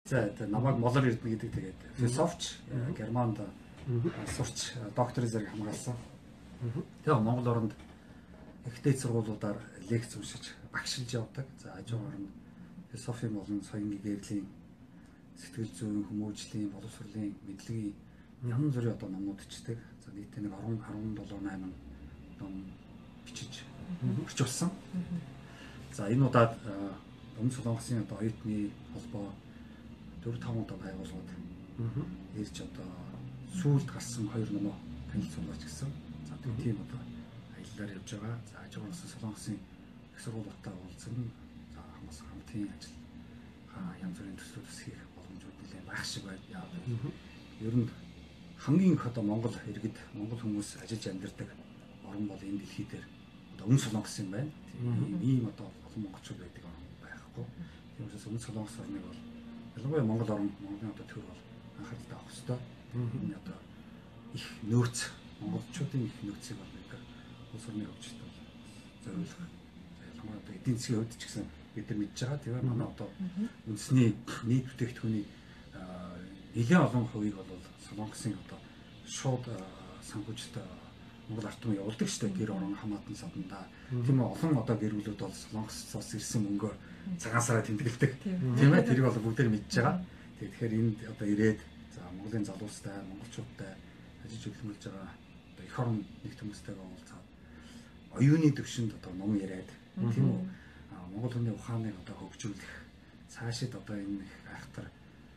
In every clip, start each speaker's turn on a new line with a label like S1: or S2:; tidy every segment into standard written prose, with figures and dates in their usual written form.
S1: За намайг Молор Эрдэнэ гэдэг тэгээд философч Германд сурч докторийн зэрэг хамгаалсан. Тэгээд Монгол оронд ихтэй сургуулиудаар лекц уншиж багшилж явдаг. За хажуугаар нь философи болон соёлын гэрлийн сэтгэл зүйн хүмүүжлийн боловсролын мэдлэгийн янз бүрийн одоо номнууд ичдэг. За нийтдээ нэг 17-8 ном бичиж орчуулсан. За энэ удаад Өмнө Солонгосын одоо оюутны холбоо 4-5 удаа байгууллагууд ирж одоо сүүлд гарсан 2 номоо танилцуулж гисэн. За тийм одоо аяллаар явж байгаа. За хажуугаас Солонгосын их сургуулиудаа уулзсан. За хамаас хамтын ажил янз бүрийн төслүүд хийх боломжууд нэлээд байх шиг байна. Ер нь хамгийн их одоо Монгол иргэд Монгол хүмүүс ажиллаж амьдардаг орн бол энэ дэлхий дээр одоо Өмнө Солонгос юм байна. Ийм одоо олон монголчууд байдаг орн байхгүй. Тийм учраас Өмнө Солонгос орныг бол ялангуяа Монгол орн Монголын одоо төр бол анхааралтай авах хэрэгтэй. Энэ одоо их нөөц монголчуудын их нөөцийг бол бид улс орны хөгжилд бол зориулах. Ялангуяа одоо эдийн засгийн хувьд ч гэсэн бид нар мэдж байгаа. Тэгээ манай одоо үндэсний нийт бүтээгдэхүүний нэлээд олон хувийг бол Солонгосын одоо шууд санхүүжилт Монгол ард түмэн явуулдаг шүү дээ. Гэр орон хамаатан саданда. Тийм үү олон одоо гэр бүлүүд бол Солонгосоос ирсэн мөнгөөр цагаан сараа тэмдэглэдэг. Тийм ээ тэрийг бол бүгдээр мэдж байгаа. Тэгэхээр энд одоо ирээд за Монголын залуустай, монголчуудтай ажиллаж хөдөлмөрлж байгаа одоо эх орон нэгт хүмүүстэйгээ уулзаад оюуны төвшөнд одоо ном яриад тийм үү Монгол хүний ухааныг одоо хөгжүүлэх цаашид одоо энэ их айхтар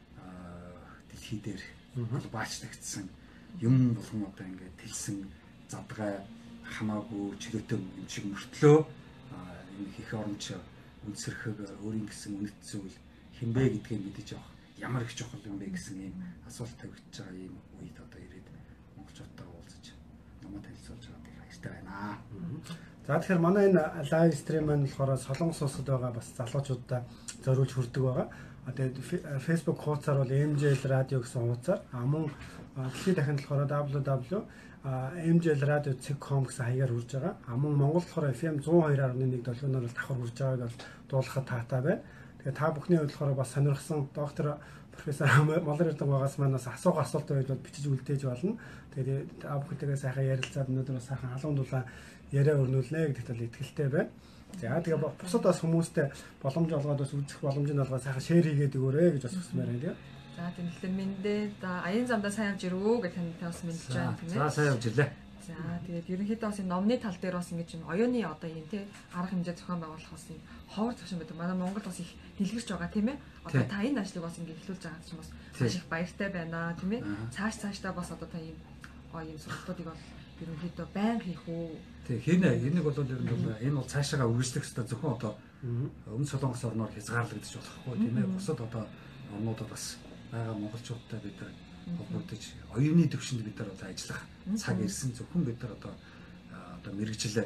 S1: дэлхий дээр глобалчлагдсан юм болгон одоо ингээд тэлсэн задгай хамаагүй чөлөөтэй юм шиг мөртлөө энэ их оронч үнсэрхэг өөрийн гэсэн үнэт зүйл хинбэ гэдгийг мэдэж авах ямар их чухал юм бэ гэсэн ийм асуулт тавигдж байгаа ийм үед одоо ирээд монголчуудтай уулзаж намайг танилцуулж байгааг баяртай байна.
S2: За тэгэхээр манай энэ лайв стрим маань болохоор Солонгос улсад байгаа бас залуучуудаа зориулж хүрдэг байгаа. Тэгээд Facebook хуудасаар бол MJL радио гэсэн хуудасаар мөн дэлхийд дахинд болохоор www.mjlradio.com гэсэн хаягаар хүрж байгаа. Мөн Монгол болохоор FM 102.1 долгионоор давхар хүрж байгааг бол дуулахад таатай байна. Тэгээд та бүхний хувьд болохоор бас сонирхсан доктор профессор Молор Эрдэнэ байгаас манаас асуух асуулт байвал бол бичиж үлдээж болно. Тэгээд та бүхэнтэйгээ сайхан ярилцаад өнөөдөр бас сайхан халуун дулаан яриа өрнүүлнэ гэдэгт бол итгэлтэй байна. За тэгээ бусад бас хүмүүстэй боломж олгоод бас үзэх боломжийг олгоод сайхан шеэр хийгээд өгөөрэй гэж бас хүсмээр байна тийм.
S3: За тэгэхээр мэндээ аян замдаа сайн явж ирвүү гэж танд бас мэдж байна тийм ээ.
S1: За сайн явж ирлээ.
S3: За тэгээд ерөнхийдөө бас энэ номны тал дээр бас ингэж юм оюуны одоо юм тий арга хэмжээ зохион байгуулах бас юм ховор зогшин байдаг. Манай Монгол бас их дэлгэрч байгаа тийм ээ. Одоо та энэ ажлыг бас ингэ эхлүүлж байгаа ч бас маш их баяртай байна тийм ээ. Цаашдаа бас одоо та юм ийм сургалтуудыг бол ерөнхийдөө байнга хийх үү.
S1: Тэг хийнэ энийг бол ер нь бол энэ бол цаашаа үргэлжлэх хэрэгтэй зөвхөн одоо Өмнө Солонгос орноор хязгаарлагдаж болохгүй тийм ээ. Бусад одоо орнуудад бас байгаа монголчуудтай бид нар холбогдож оюуны төвшөнд бид нар одоо ажиллах цаг ирсэн зөвхөн бид нар одоо мэрэгжил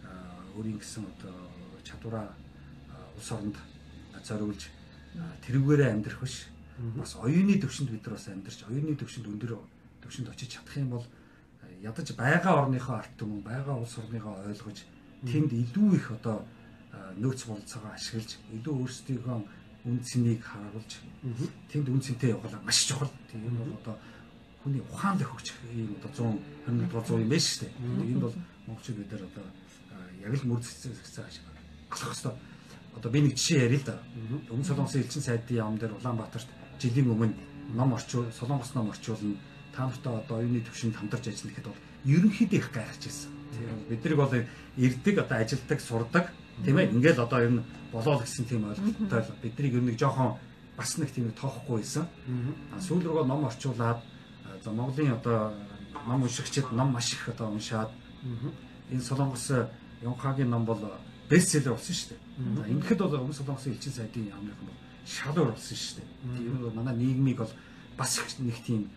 S1: өөрийн гэсэн одоо чадвараа улс оронд зориулж тэрүүгээрээ амьдрах биш бас оюуны төвшөнд бид нар бас амьдарч оюуны төвшөнд өндөр төвшөнд очиж чадах юм бол ядаж байгаа орныхоо ард түмэн байгаа улс орныхоо ойлгож тэнд илүү их одоо нөөц болцоогоо ашиглаж илүү өөрсдийнхөө үн цэнийг харуулж тэнд үн цэнтэй явуулах маш чухал. Тийм бол одоо хүний ухаанд хөгжих ийм одоо 121 дугаар юм байна шүү дээ. Энэ бол монголчууд бид нар одоо яг л мөр зэцсэн болох хэвээр. Одоо би нэг жишээ ярил л да. Өмнө Солонгосын элчин сайдын яам дээр Улаанбаатарт жилийн өмнө ном орчуул Солонгос ном орчуулна. Та нартай одоо оюуны төвшөнд хамтарч ажиллах гэхэд бол ерөнхийдөө их гайхаж ирсэн. Тийм бид нар бол ирдэг одоо ажилдаг сурдаг тийм ээ ингээл одоо ер нь болоо л гэсэн тийм ойлголттой л бидний ер нь жоохон бас нэг тийм тоохгүй байсан. Сүүл рүү ном орчуулад за Монголын одоо ном уншигчид ном маш их одоо уншаад энэ Солонгос Ёнхагийн ном бол бестселлер болсон шүү дээ. Ингээд бол Өмнө Солонгосын элчин сайдын яамных бол шалуур болсон шүү дээ. Тийм бол манай нийгмийг бол бас нэг тийм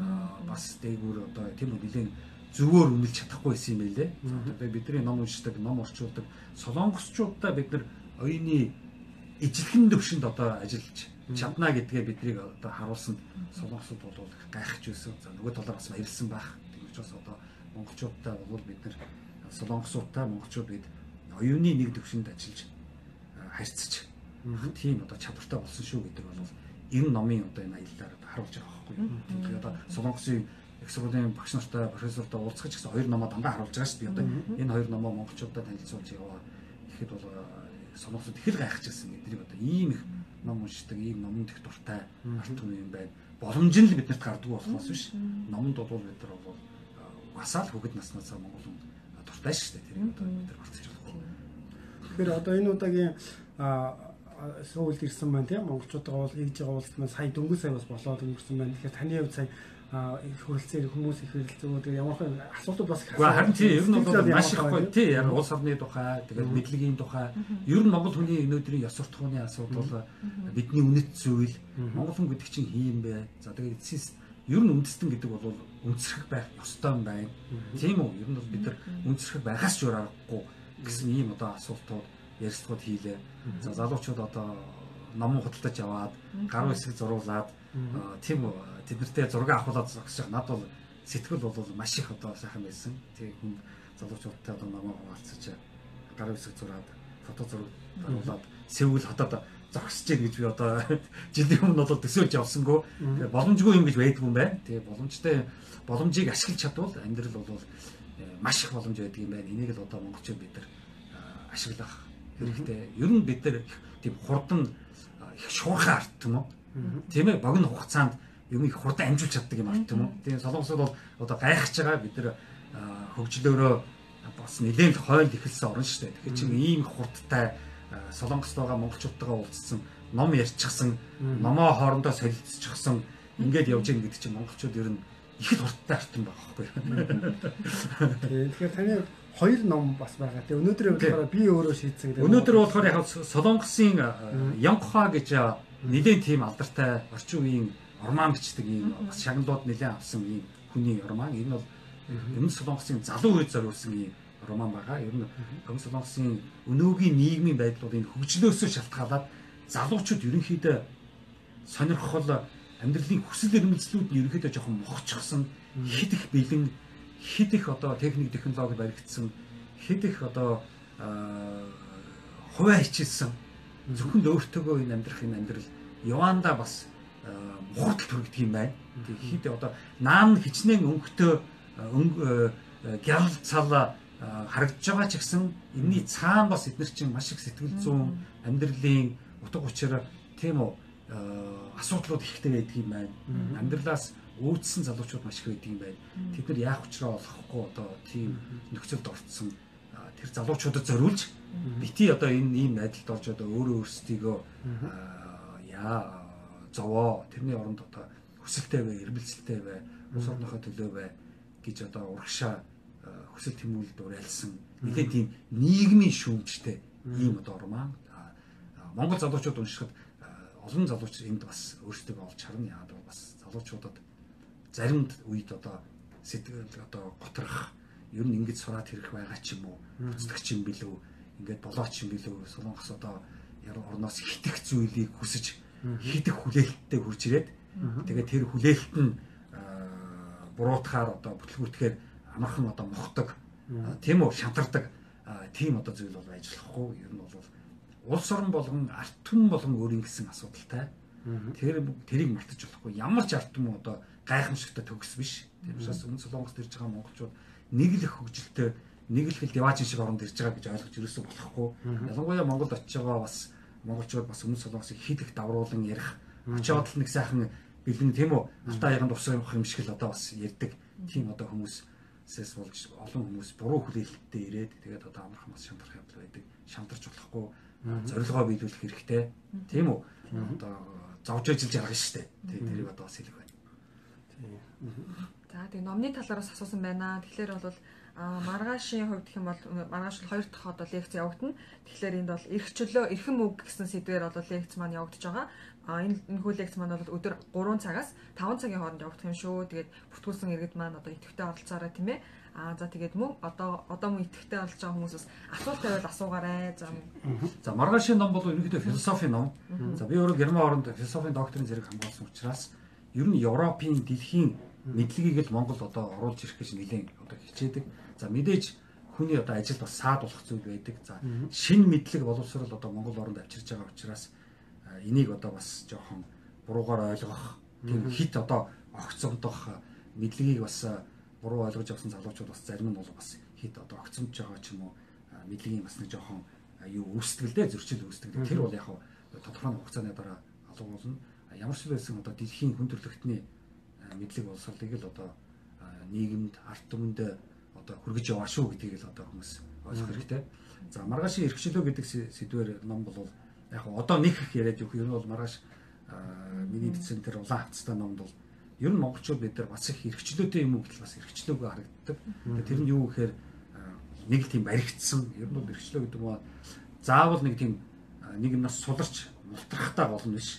S1: бас дээгүүр одоо тийм үеийн зүгээр үнэлж чадахгүй байсан юм байлээ. Одоо бидний ном уншдаг, ном орчуулдаг солонгосчуудаа бид нар оюуны ижлэхэн төвшөнд одоо ажиллаж чадна гэдгээ биднийг одоо харуулсан солонгосууд бол гайхаж байсан. За нөгөө талаар бас баярлсан байх. Тийм учраас одоо монголчуудтай бол бид нар солонгосуудтай монголчууд бид оюуны нэг төвшөнд ажиллаж харьцаж тийм одоо чадвартай болсон шүү гэдэг бол энэ номын одоо энэ аяллаар харуулж байгаа байхгүй юу. Тэгээд одоо Солонгосын их сургуулийн багш нартай профессортай уулзах гэсэн хоёр номоо дандаа харуулж байгаа шүү дээ. Одоо энэ хоёр номоо монголчуудад танилцуулж яваа гэхэд бол Солонгосод их л гайхчихсан эднийг одоо ийм их ном уншдаг, ийм номонд их дуртай арт түмэн юм байна. Боломж нь л биднэрт гардаг болохоос биш. Номонд бол бид нар бол угаасаа л хүүхэд наснаас Монгол хүн дуртай шүү дээ. Тэр одоо бид нар мартаж болохгүй.
S2: Тэгэхээр одоо энэ удаагийн сүүлд ирсэн байна тийм монголчуудаа бол хийж байгаа уулзалт маань сая дөнгөж сая бас болоод өнгөрсөн байна. Тэгэхээр таны хувьд сая хөрөлцөөр хүмүүс их хөрөлцөө тэгээ ямар хэн асуудал бас их
S1: харин тийм ер нь бол маш их гоё тийм яг улс орны тухай тэгээд мэдлэгийн тухай ер нь монгол хүний өнөөдрийн ёс суртахууны асуудал бидний үнэт зүйл монгол хүн гэдэг чинь хийм бэ. За тэгээд эцсээс ер нь үндэстэн гэдэг бол үндэсрэх байх ёстой юм байна. Тийм үү? Ер нь бол бид нар үндэсрэх байгаас ч өөр аргагүй гэсэн ийм одоо асуултууд ярилцлагууд хийлээ. За залуучууд одоо ном худалдаж аваад гаруй хэсэг зуруулаад тийм үү тэднэртэй зураг авахлаад зогсож над бол сэтгэл бол маш их одоо сайхан байсан. Тэгээ хүн залуучуудтай одоо намайг хуваалцаж гаруй хэсэг зураад фото зураг даруулаад Сеул хотод зогсож ийн гэж би одоо жилийн өмнө бол төсөөлж явсангүй. Тэгээ боломжгүй юм гэж байдгүй юм байна. Тэгээ боломжийг ашиглаж чадвал амьдрал бол маш их боломж байдаг юм байна. Энийг л одоо монголчууд бид нар ашиглах хэрэгтэй. Ер нь бид нар тийм хурдан их шуурхай арт юм уу? Тийм ээ богино хугацаанд юм их хурдан амжуулж чаддаг юм арт юм уу? Тийм Солонгосууд бол одоо гайхаж байгаа бид нар хөгжлөөрөө бас нэлээд хойд ихэлсэн орн шүү дээ. Тэгэхээр чинь ийм хурдтай Солонгост байгаа монголчуудтайгаа уулзсан, ном ярьчихсан, номоо хоорондоо солилцчихсан ингээд явж байгаа гэдэг чинь монголчууд ер нь их л хурдтай арт юм байгаа байхгүй юу?
S2: Тэгэхээр таны хоёр ном бас байгаа. Тэгээ өнөөдөр болохоор би өөрөө шийдсэн гэдэг.
S1: Өнөөдөр болохоор яг Солонгосын Янхха гэж нэгэн тийм алдартай орчин үеийн роман бичдэг ийм бас шагналууд нэлээд авсан ийм хүний роман. Энэ бол өмнө Солонгосын залуу үед зориулсан ийм роман байгаа. Ер нь өмнө Солонгосын өнөөгийн нийгмийн байдлуудын хөгжлөөсөө шалтгаалаад залуучууд ерөнхийдөө сонирхол амьдралын хүсэл эрмэлзлүүд нь ерөнхийдөө жоохон мохчихсон, хэд их бэлэн, хэд их одоо техник технологи баригдсан, хэд их одоо хуваа хичээсэн зөвхөн өөртөөгөө энэ амьдрах энэ амьдрал явандаа бас мухардл төрөгдөг юм байна. Хэд одоо наан хичнээн өнгөтэй гял цал харагдж байгаа ч гэсэн энэний цаана бас эдгээр чинь маш их сэтгэл зүйн амьдралын утга учир тийм үү асуудлууд ихтэй байдаг юм байна. Амьдралаас өөдсөн залуучууд маш их байдаг юм байна. Тэд нар яах учраа олохгүй одоо тийм нөхцөлд орцсон тэр залуучуудад зориулж бити одоо энэ ийм найдалд орж одоо өөрөө өөрсдийгөө зовоо тэрний оронд одоо хүсэлтэй бай, эрмэлзэлтэй бай, улс орныхоо төлөө бай гэж одоо урагшаа хүсэл тэмүүлэлд уриалсан нэгэн тийм нийгмийн шүүмжтэй ийм одоо роман. Монгол залуучууд уншихад олон залууч энд бас өөрсдөө олж харна яагаад бол бас залуучуудад зарим үед одоо сэтгэл одоо готрох ер нь ингэж сураад хэрэг байгаа ч юм уу бүцдэгч юм билүү ингээд болооч юм билүү Солонгос одоо орноос хитэх зүйлийг хүсэж хитэх хүлээлттэй хурж ирээд тэгээд тэр хүлээлт нь буруутахаар одоо бүтлгүүтгэхээр амархан одоо мохдог тийм үү шантардаг тийм одоо зүйл бол ажиллахгүй ер нь бол улс орн болгон арт түмэн болгон өөрийн гэсэн асуудалтай тэрийг мартаж болохгүй ямар ч арт түмэн одоо гайхамшигтай төгс биш тийм учраас өмнө Солонгост ирж байгаа монголчууд нэг л их хөгжилтэй нэг л хэл яваачин шиг оронд ирж байгаа гэж ойлгож ерөөсөө болохгүй ялангуяа Монголд очиж байгаа бас монголчууд бас өмнө Солонгосыг хит их давруулан ярих очиод л нэг сайхан бэлэн тийм үү алтаа яганд усах юм шиг л одоо бас ярьдаг тийм одоо хүмүүсээс болж олон хүмүүс буруу хүлээлттэй ирээд тэгээд одоо амархан бас шантарх явдал байдаг шантарч болохгүй зорилгоо биелүүлэх хэрэгтэй тийм үү одоо зовж ажиллаж байгаа шүү дээ тэгээд тэрийг одоо бас хэлэх байна.
S3: За тэгээ номны талаараас асуусан байна. Тэгэхээр бол маргаашийн хувьд гэх юм бол маргааш 2 дахь одоо лекц явагдана. Тэгэхээр энд бол эрх чөлөө эрхэм үг гэсэн сэдвээр бол лекц маань явагдаж байгаа. Энэ хүү лекц маань бол өдөр 3 цагаас 5 цагийн хооронд явагдах юм шүү. Тэгээд бүртгүүлсэн иргэд маань одоо идэвхтэй оролцоорой тийм ээ. За тэгээд мөн одоо мөн идэвхтэй оролцож байгаа хүмүүсээс асуулт тавиад асуугаарай.
S1: За маргаашийн ном бол ерөнхийдөө философийн ном. За би өөрөө Герман оронд философийн докторийн зэрэг хамгаалсан учраас ер нь Европын дэлхийн мэдлэгийг л Монгол одоо оруулж ирэх гэж нэлээд одоо хичээдэг. За мэдээж хүний одоо ажил бас саад болох зүйл байдаг. За шинэ мэдлэг боловсрол одоо Монгол оронд авчирж байгаа учраас энийг одоо бас жоохон буруугаар ойлгох тийм хит одоо огцомдох мэдлэгийг бас буруу ойлгож явсан залуучууд бас зарим нь бол бас хит одоо огцомж байгаа ч юм уу мэдлэгийн бас нэг жоохон юу үүсгэлдээ зөрчил үүсдэг. Тэр бол яг тодорхой хугацааны дараа алга болно. Ямар ч байсан одоо дэлхийн хүн төрөлхтний мэдлэг боловсролыг л одоо нийгэмд ард түмэнд одоо хүргэж яваа шүү гэдгийг л одоо хүмүүс ойлгох хэрэгтэй. За маргаашийн эрхчлөө гэдэг сэдвээр ном бол яг одоо нэг их яриад юу юм бол маргааш миний бичсэн тэр улаан хавцтай номд бол ер нь монголчууд бид нар бас их эрхчлөөтэй юм уу гэхэл бас эрхчлөөгүй харагддаг. Тэр нь юу гэхээр нэг л тийм баригдсан ер нь бол эрхчлөө гэдэг нь заавал нэг тийм нэг нас суларч мултрахтай болно биш.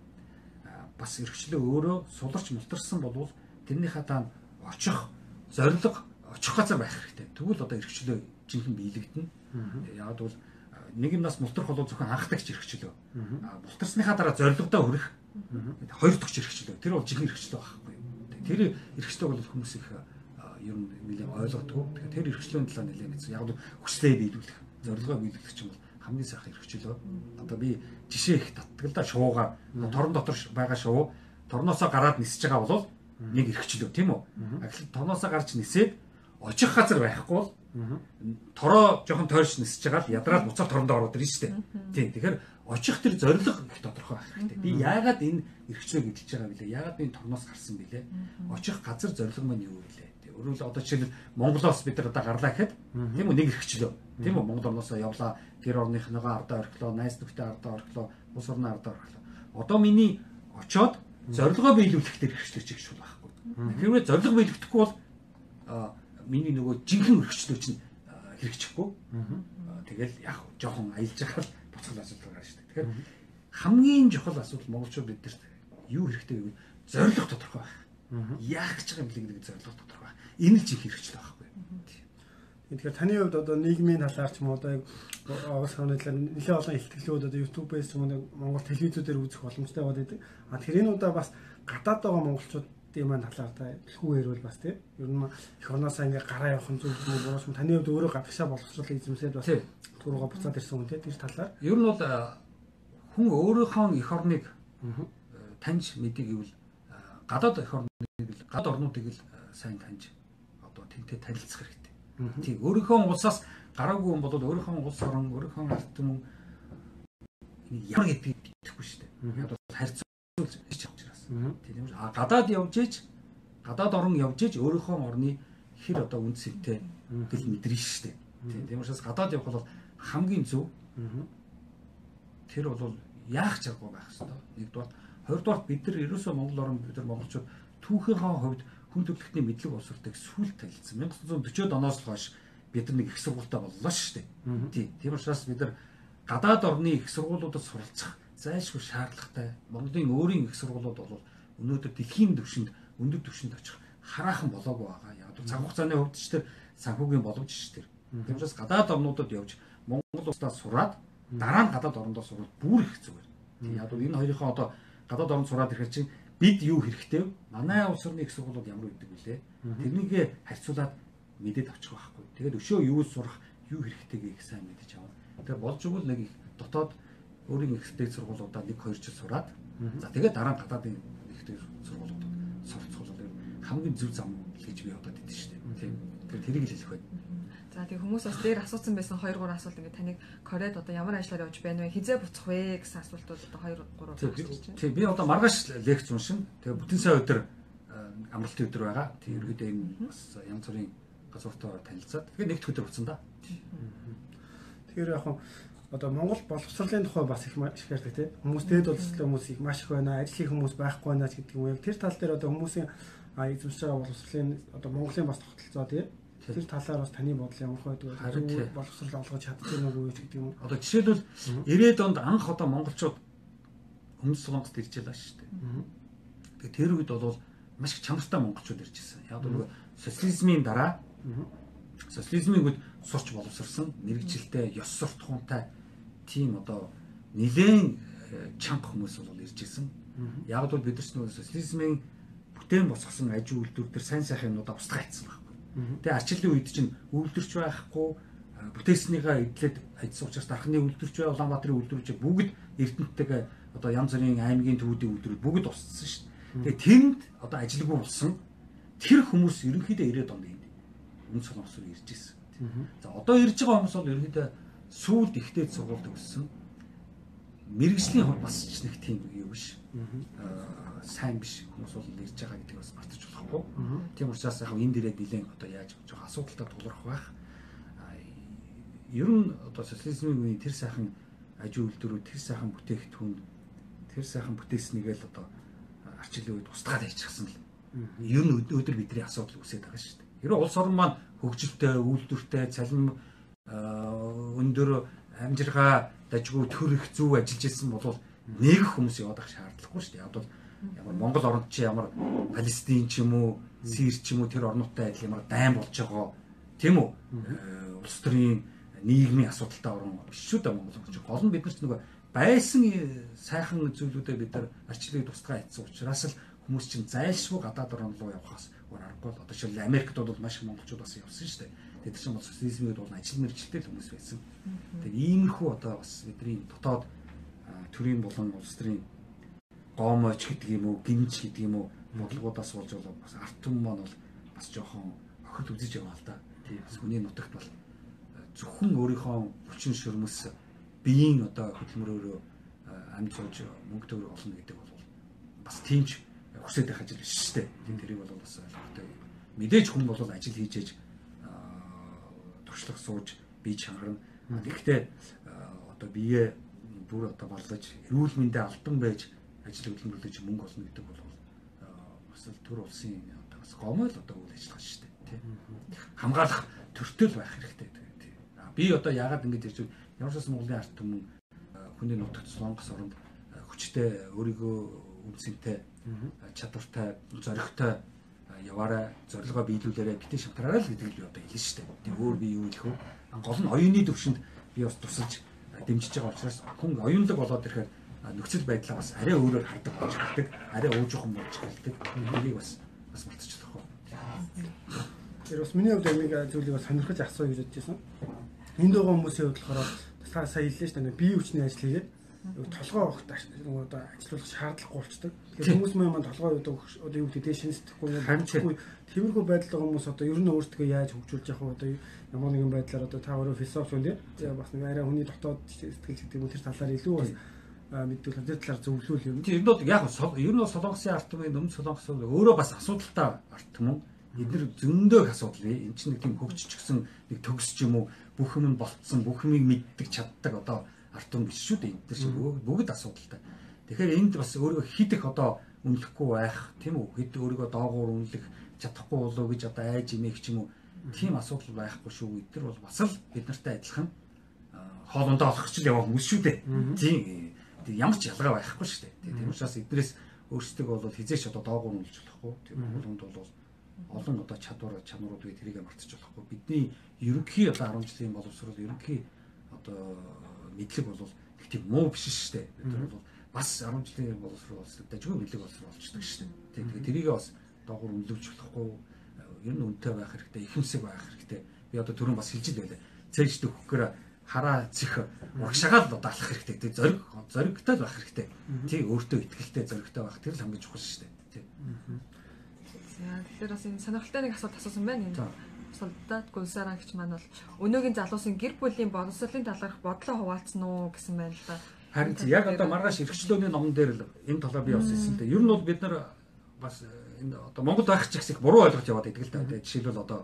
S1: Бас эрхчлөө өөрөө суларч мултарсан болвол тэрнийхээ таа очих зориг очих газар байх хэрэгтэй. Тэгвэл одоо эрхчлөө жинхэнэ биелэгдэнэ. Яг бол нэг юм нас мултрах бол зөвхөн анх дагч эрхчлөө. Мултарсныхаа дараа зоригдоо хүрэх хоёр дахь эрхчлөө. Тэр бол жинхэнэ эрхчлөө байхгүй юу. Тэр эрхчлөөг бол хүмүүс их ер нь нэлээд ойлгодгоо. Тэгэхээр тэр эрхчлөөний талаар нэлээд гэсэн. Яг бол хүслээ биелүүлэх, зорилгоо биелүүлэх ч юм бол хамгийн сайхан эрхчлөө. Одоо би жишээ их татдаг л да шуугаар торон дотор байгаа шуу торноосоо гараад нисэж байгаа бол нэг эрхчлөө тийм үү. Торноосоо гарч нисээд очих газар байхгүй бол тороо жоохон тойрч нисэж байгаа л ядраад буцаад торондоо ороод ирнэ шүү дээ. Тийм. Тэгэхээр очих тэр зориг их тодорхой байх хэрэгтэй. Би яагаад энэ эрхчлөөг эдэлж байгаа билээ? Яагаад би торноос гарсан билээ? Очих газар зориг маань юу вэ? Өөрөөр одоо жишээлбэл Монголоос бид нар одоо гарлаа гэхэд тийм үү нэг эрхчлөө. Тийм үү Монгол орноосоо явлаа. Гэр орныхныгоо ардаа орхлоо, найз нөхдөд ардаа орхлоо, улс орны ардаа орхлоо. Одоо миний очоод зорилгоо биелүүлэх тэр эрхчлөө чигш бол байхгүй. Хэрвээ зорилго биелэгдэхгүй бол миний нөгөө жинхэнэ өргөчлөө чинь хэрэгжихгүй. Тэгэл яг жоохон аялж байгаа л буцхал асуудал гарна шүү дээ. Тэгэхээр хамгийн чухал асуудал монголчууд бидэрт юу хэрэгтэй вэ? Зорилго тодорхой байх. Яах гэж байгаа юм бэ гэдэг зорилго тодорхой байх. Энэ л чих хэрэгжлээ байхгүй.
S2: Тэгэхээр таны хувьд одоо нийгмийн талаар ч юм уу одоо оос хооны талаар нэлээд олон ихтгэлүүд одоо YouTube-ээс ч юм уу Монгол телевизүүдээр үзэх боломжтой болоод байдаг. Тэрийнүүдээ бас гадаад байгаа монголчуудын маань талаар та хэлхүү ярил бас тийм. Ер нь их орноосаа ингээ гараа явах нь зүйл юм уу? Таны хувьд өөрөө гадагшаа боловсруулах эзэмсээд бас түрүүгээ буцаад ирсэн хүн тийм тэр талаар.
S1: Ер нь бол хүн өөрийнхөө эх орныг таньж мэдээ гэвэл гадаад эх орныг гадаад орнуудыг л сайн таньж одоо тэнтэй танилцах хэрэгтэй. Тийм өөрийнхөө улсаас гараагүй хүн бол өөрийнхөө улс орн, өөрийнхөө ард түмэн ямар гэдгийг мэдэхгүй шүү дээ. Яг бол харьцуулж хийж байгаа учраас. Тийм юм. Гадаад явж иж, гадаад орн явж иж өөрийнхөө орны хэр одоо үнд сэнтэй гэл мэдрэн шүү дээ. Тийм учраас гадаад явах бол хамгийн зөв. Тэр бол яах чаргуу байх хэрэгтэй. Нэгдүгээр, хоёрдугаар бид нар ерөөсөө Монгол орн бид нар монголчууд түүхийнхээ хувьд хүн төрөлхтний мэдлэг боловсролтыг сүүл танилцсан. 1940-од оноос л хойш бид нар нэг их сургуультай боллоо шүү дээ. Тийм учраас бид нар гадаад орны их сургуулиудад суралцах зайлшгүй шаардлагатай. Монголын өөрийн их сургуулиуд бол өнөөдөр дэлхийн түвшинд өндөр түвшинд очих хараахан болоогүй байгаа. Яг л цаг хугацааны хувьд ч тэр санхүүгийн боломж ч тэр. Тийм учраас гадаад орнуудад явж Монгол улсдаа сураад дараа нь гадаад орондоо сурвал бүр их зүгээр. Яг л энэ хоёрын одоо гадаад оронд сураад ирэхэд чинь бид юу хэрэгтэй вэ? Манай улс орны их сургуулиуд ямар үүдэг вүлээ? Тэрнийг харьцуулаад мэдээд авчих байхгүй. Тэгээд өшөө юу сурах, юу хэрэгтэйг их сайн мэдэж авах. Тэгээд болж игэл нэг их дотоод өөрийн ихтэй сургуулиудаа 1-2 жил сураад за тэгээд дараа нь гадаадын ихтэй сургуулиудад суралцах бол хамгийн зөв зам гэж би бодоод идэв шүү дээ. Тийм. Тэгэхээр тэрийг л хэлэх байна.
S3: За тийм хүмүүс бас дээр асуусан байсан 2-3 асуулт ингээд таныг Кореад одоо ямар ажлаар явж байна вэ? Хизээ буцах вэ гэсэн асуултууд одоо 2-3
S1: тийм би одоо маргааш лекц уншин. Тэгээ бүтэн сая өдөр амралтын өдөр байгаа. Тийм ерөөдөө энэ бас янз бүрийн газруудтай танилцаад тэгээ нэгд өдөр буцсан да.
S2: Тэгэхээр яг одоо Монгол боловсролын тухай бас их ярьдаг тийм. Хүмүүс дээд боловсролын хүмүүс их маш их байна. Ажил хийх хүмүүс байхгүй байна ч гэдэг юм уу. Тэр тал дээр одоо хүмүүсийн эзэмшиж байгаа боловсролын одоо Монголын бас тогтолцоо тийм. Тэр талаар бас таны бодол ямар хойд боловсрол олгож чадчихна уу гэдэг юм.
S1: Одоо жишээлбэл 90-ад онд анх одоо монголчууд өмнөд Солонгост ирж байлаа шүү дээ. Тэгээ тэр үед бол маш их чанартай монголчууд ирж ирсэн. Яг бол социализмын дараа социализмын үед сурч боловсрсан, мэрэгжилтэй, ёс суртахуунтай тийм одоо нэлээд чанга хүмүүс бол ирж ирсэн. Яг бол бид нар социализмын бүтээн босгосон аж үйлдвэр төр сайн сайхан юмудаа устгах хийсэн байна. Тэгээ арчлалын үед чинь үйлдвэрч байхгүй бүтээснийгаа эдлээд ажилласан учраас дархны үйлдвэрч бай Улаанбаатарын үйлдвэрч бүгд Эрдэнэтэйгээ одоо янз бүрийн аймгийн төвүүдийн үйлдвэрүүд бүгд устсан шүү дээ. Тэгээ тэнд одоо ажилгүй болсон тэр хүмүүс ерөнхийдөө 90-ад онд өмнө Солонгос руу ирж ирсэн. За одоо ирж байгаа хүмүүс бол ерөнхийдөө сүүлд ихтэй сургууль төгссөн мэрэгжлийн хувьд бас ч нэг тийм юу биш. Сайн биш хүмүүс бол ирж байгаа гэдгийг бас мартаж болохгүй. Тийм учраас яг энэ дээрээ нэлээд одоо яаж жоохон асуудалтай тулгарх байх. Ер нь одоо социализмын үеийн тэр сайхан аж үйлдвэрүүд, тэр сайхан бүтээгдэхүүн, тэр сайхан бүтээснийг л одоо арчлын үед устгаад хийчихсэн л. Ер нь өдөр бидний асуудал үүсээд байгаа шүү дээ. Ер нь улс орн маань хөгжилтэй, үйлдвэртэй, цалин өндөр амжиргаа дажгүй төрөх зөв ажиллаж ирсэн бол нэг хүмүүс яваад ах шаардлагагүй шүү дээ. Яг бол ямар Монгол оронд чи ямар Палестин ч юм уу, Сир ч юм уу тэр орнуудтай адил ямар дайн болж байгаа тийм үү? Улс төрийн нийгмийн асуудалтай орн биш шүү дээ Монгол орч. Гол нь бид нарт нөгөө байсан сайхан зүйлүүдээ бид нар арчлыг тусгай хийсэн учраас л хүмүүс чинь зайлшгүй гадаад орн руу явахаас өөр аргагүй л одоо жишээл Америкт бол маш их монголчууд бас явсан шүү дээ. Тэгээд чинь бол социализмын үед бол ажил мэргэжилтэй л хүмүүс байсан. Тэгээд иймэрхүү одоо бас бидний дотоод төрийн болон улс төрийн гомооч гэдэг юм уу, гинж гэдэг юм уу бодлогоодаас болж болоо бас арт түмэн маань бол бас жоохон охид үзэж байгаа л да. Тийм бас хүний нутагт бол зөвхөн өөрийнхөө хүчин шөрмөс биеийн одоо хөдөлмөрөөрөө амьд сууж мөнгө төгрөг олно гэдэг бол бас тиймч хүсэж байх ажил биш шүү дээ. Тэрийг бол бас ойлгохтой. Мэдээж хүн бол ажил хийж ээж туршлага сууж бие чангарна. Гэхдээ одоо бие бүр одоо барлаж эрүүл мэндэ алдан байж ажил хөдөлмөрлөж мөнгө олно гэдэг бол бас л төр улсын одоо бас гомоо л одоо үйл ажиллагаа шүү дээ. Тийм. Хамгаалах төртөл байх хэрэгтэй. Би одоо яагаад ингэж ярьж вэ? Ямар ч Монголын арт түмэн хүний нутагт Солонгос оронд хүчтэй өөрийгөө үнцэнтэй чадвартай зоригтой яваарай, зорилгоо биелүүлээрэй, битэн шамтраарай л гэдэг л одоо хэлнэ шүү дээ. Тэгээ өөр би юу хэлэх вэ? Гол нь оюуны төвшөнд би бас тусалж дэмжиж байгаа учраас хүн оюунлаг болоод ирэхээр нөхцөл байдлаа бас арай өөрөөр хардаг болж эхэлдэг, арай уужхан болж эхэлдэг. Энийг бас мартчих واخ.
S2: Тэр бас миний хувьд нэг зүйлийг сонирхож асууя гэж бодчихсон. Энд байгаа хүмүүсийн хувьд болохоор тасгай сая хэллээ шүү дээ. Бие хүчний ажил хийгээд толгой огт одоо ажиллах шаардлагагүй болчдөг. Тэгэхээр хүмүүс маань толгой одоо юу гэдэг дэшин сэтгэхгүй хамчгүй тиймэрхүү байдлаа хүмүүс одоо ер нь өөртөө яаж хөгжүүлж явах вэ? Одоо ямар нэгэн байдлаар одоо та өөрөө философи үү? Бас нэг арай хүний дотоод сэтгэл гэдэг нь тэр талаар илүү бас мэдүүлэх тэр талаар зөвлөвөл юм.
S1: Тийм энэ бол яг ер нь Солонгосын арт түмэн өмнө Солонгос өөрөө бас асуудалтай арт түмэн. Эдгээр зөндөөх асуудал. Энд чинь нэг тийм хөгжчихсэн нэг төгс ч юм уу бүх юм болцсон, бүх юмыг мэддэг чаддаг одоо арт түмэн биш шүү дээ. Энд чинь бүгд асуудалтай. Тэгэхээр энд бас өөрөө хит их одоо үнэлэхгүй байх, тийм үү? Хэд өөрийгөө доогуур үнэлэх чадахгүй болов гэж одоо айж имэх ч юм уу тийм асуудал байхгүй шүү. Эдгээр бол бас л бид нартай адилхан хоолундаа олох ч яваа хүмүүс шүү дээ. Тийм ямар ч ялгаа байхгүй шүү дээ. Тийм учраас эднээс өөрсдөө бол хизээч одоо доогуур үнэлж болохгүй. Тийм болгонд бол олон одоо чанарууд би тэрийг мартаж болохгүй. Бидний ерөнхий одоо 10 жилийн боловсрол ерөнхий одоо мэдлэг бол их тийм муу биш шүү дээ. Бид бол бас 10 жилийн боловсрол болсод дажгүй мэдлэг боловсрол болчихдог шүү дээ. Тэгээд тэрийг бас доогуур үнэлж болохгүй. Ер нь үнэтэй байх хэрэгтэй, ихэмсэг байх хэрэгтэй. Би одоо түрүүн бас хэлж байлаа. Цэжд өгөхөөр хараа цэх урагшаагаал одоо алах хэрэгтэй. Тэг зоригтой байх хэрэгтэй. Тий өөртөө итгэлтэй зоригтой байх тэр л хамгийн чухал шүү дээ. Тий.
S3: Тэгэхээр бас энэ сонирхолтой нэг асуулт асуусан байна. Энэ асуултад Гүлсараа гэх маань бол өнөөгийн залуусын гэр бүлийн боловсролын талаарх бодлоо хуваалцсан уу гэсэн байна л да.
S1: Харин яг одоо маргааш эрхчлөөний номон дээр л энэ талаа би бас хэлсэн дээ. Ер нь бол бид нар бас энэ одоо Монгол байх ч их буруу ойлголт яваад идэг л да. Жишээлбэл одоо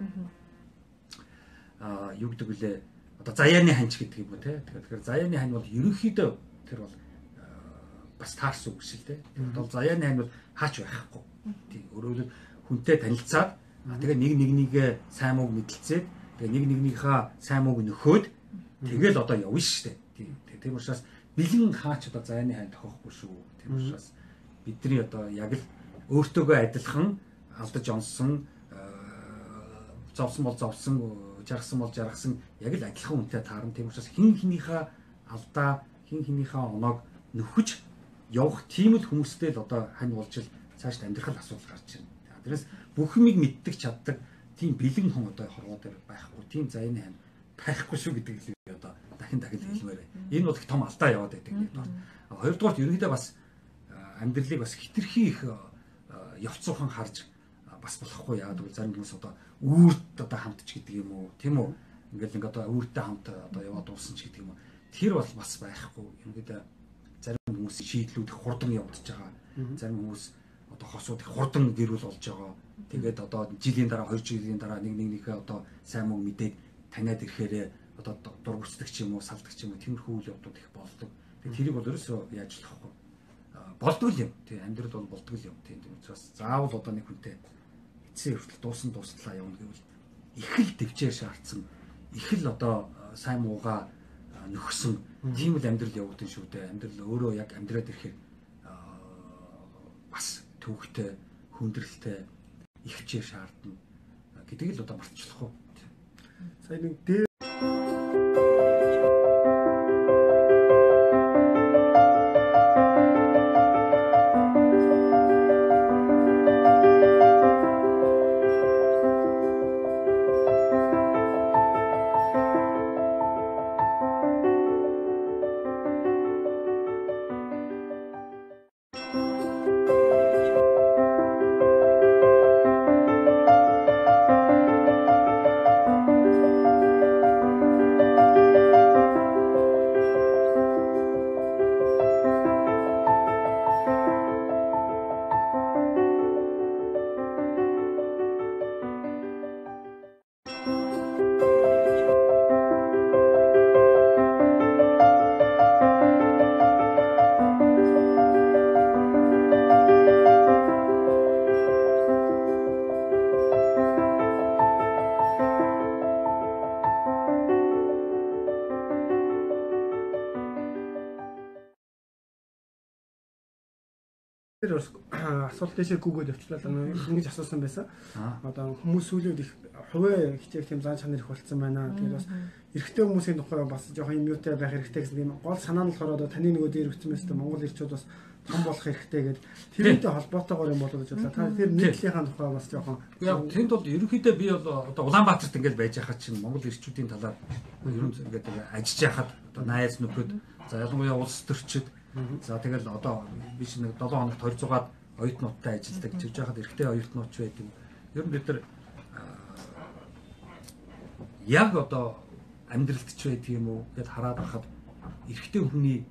S1: юу гэдэг вүлээ одоо заяаны ханч гэдэг юм уу те. Тэгэхээр заяаны хань бол ерөнхийдөө тэр бол бас таарсан үг шил те. Тэгэхээр заяаны хань бол хаач байхгүй. Тийм өөрөөр хүнтэй танилцаад тэгээ нэгээ сайн мууг мэдлцээд тэгээ нэгнийхээ сайн мууг нөхөөд тэгэл одоо явна шүү дээ. Тийм учраас бэлэн хаач одоо заяаны хань тохиохгүй шүү. Тийм учраас бидний одоо яг л өөртөөгөө адилхан алдаж онсон зовсон бол зовсон жаргасан бол жаргасан яг л адилхан үнэтэй таарна. Тийм учраас хин хинийхээ алдаа хин хинийхээ оноог нөхөж явах тийм л хүмүүстэй л одоо хань болж л цааш амьдрах асуудал гарч ирнэ. Тэрээс бүх юмыг мэддэг чаддаг тийм бэлэн хүн одоо хорвоо дээр байхгүй. Тийм заяаны хань байхгүй шүү гэдэг л одоо дахин хэлмээр. Энэ бол их том алдаа яваад байдаг. Хоёрдугаар ерөнхийдөө бас амьдралыг бас хитрхи их явцуухан харж бас болохгүй яа гэвэл зарим хүмүүс одоо үрд одоо хамтч гэдэг юм уу тийм үү ингээд одоо үрдтэй хамт одоо яваад дууссан ч гэдэг юм уу тэр бол бас байхгүй ерөнхийдөө зарим хүмүүс шийдлүүд их хурдан явагдаж байгаа зарим хүмүүс одоо хосууд их хурдан гэрүүл болж байгаа тэгээд одоо жилийн дараа 2 жилийн дараа нэгнийхээ одоо сайн мөнгө мэдээд таниад ирэхээр одоо дургуцдаг ч юм уу салдаг ч юм уу тиймэрхүү үйл явдлууд их болдог тэгээд тэрийг бол ерөөсөө яаж болохгүй болдгоо юм тий амьдрал бол болдгоо юм тий учраас заавал одоо нэг хүнтэй эцсийн хүртэл дууслаа явна гэвэл их л дэвчээр шаардсан их л одоо сайн муугаа нөхсөн тийм л амьдрал явагдсан шүү дээ амьдрал өөрөө яг амьдраад ирэхээр бас төвхтэй хүндрэлтэй их хичээл шаардна гэдгийг л одоо мартчихлахгүй
S2: сая нэг дээр асуулт дэшээ гүгээд явчлаа ингэж асуусан байсан. Одоо хүмүүс сүүлүүд их хувиа хичээх тийм зан чанар их болцсон байна. Тэгээд бас эрэгтэй хүмүүсийн тухай бас жоохон юм юутай байх хэрэгтэй гэсэн тийм гол санаа нь болохоор одоо таны нөгөө дээр өгсөн мэт Монгол ирчүүд бас том болох хэрэгтэй гэдэг тэрнтэй холбоотойгоор юм болоо гэж бодлоо. Та тэр нийтлэлийн тухай бас жоохон
S1: яг тэнд бол ерөнхийдөө би бол одоо Улаанбаатарт ингээд байж хахад чинь Монгол ирчүүдийн талаар ерөн ингээд ажиллаж яхад одоо найз нөхөд за ялангуяа улс төрчид за тэгэл одоо би чинь 7 хоногт 200-аад оюутнуудтай ажилладаг живж байхад эрэгтэй оюутнууч байдаг. Ер нь бид нар яг одоо амьдралд ч байдаг юм уу гэд хараад байхад эрэгтэй хүний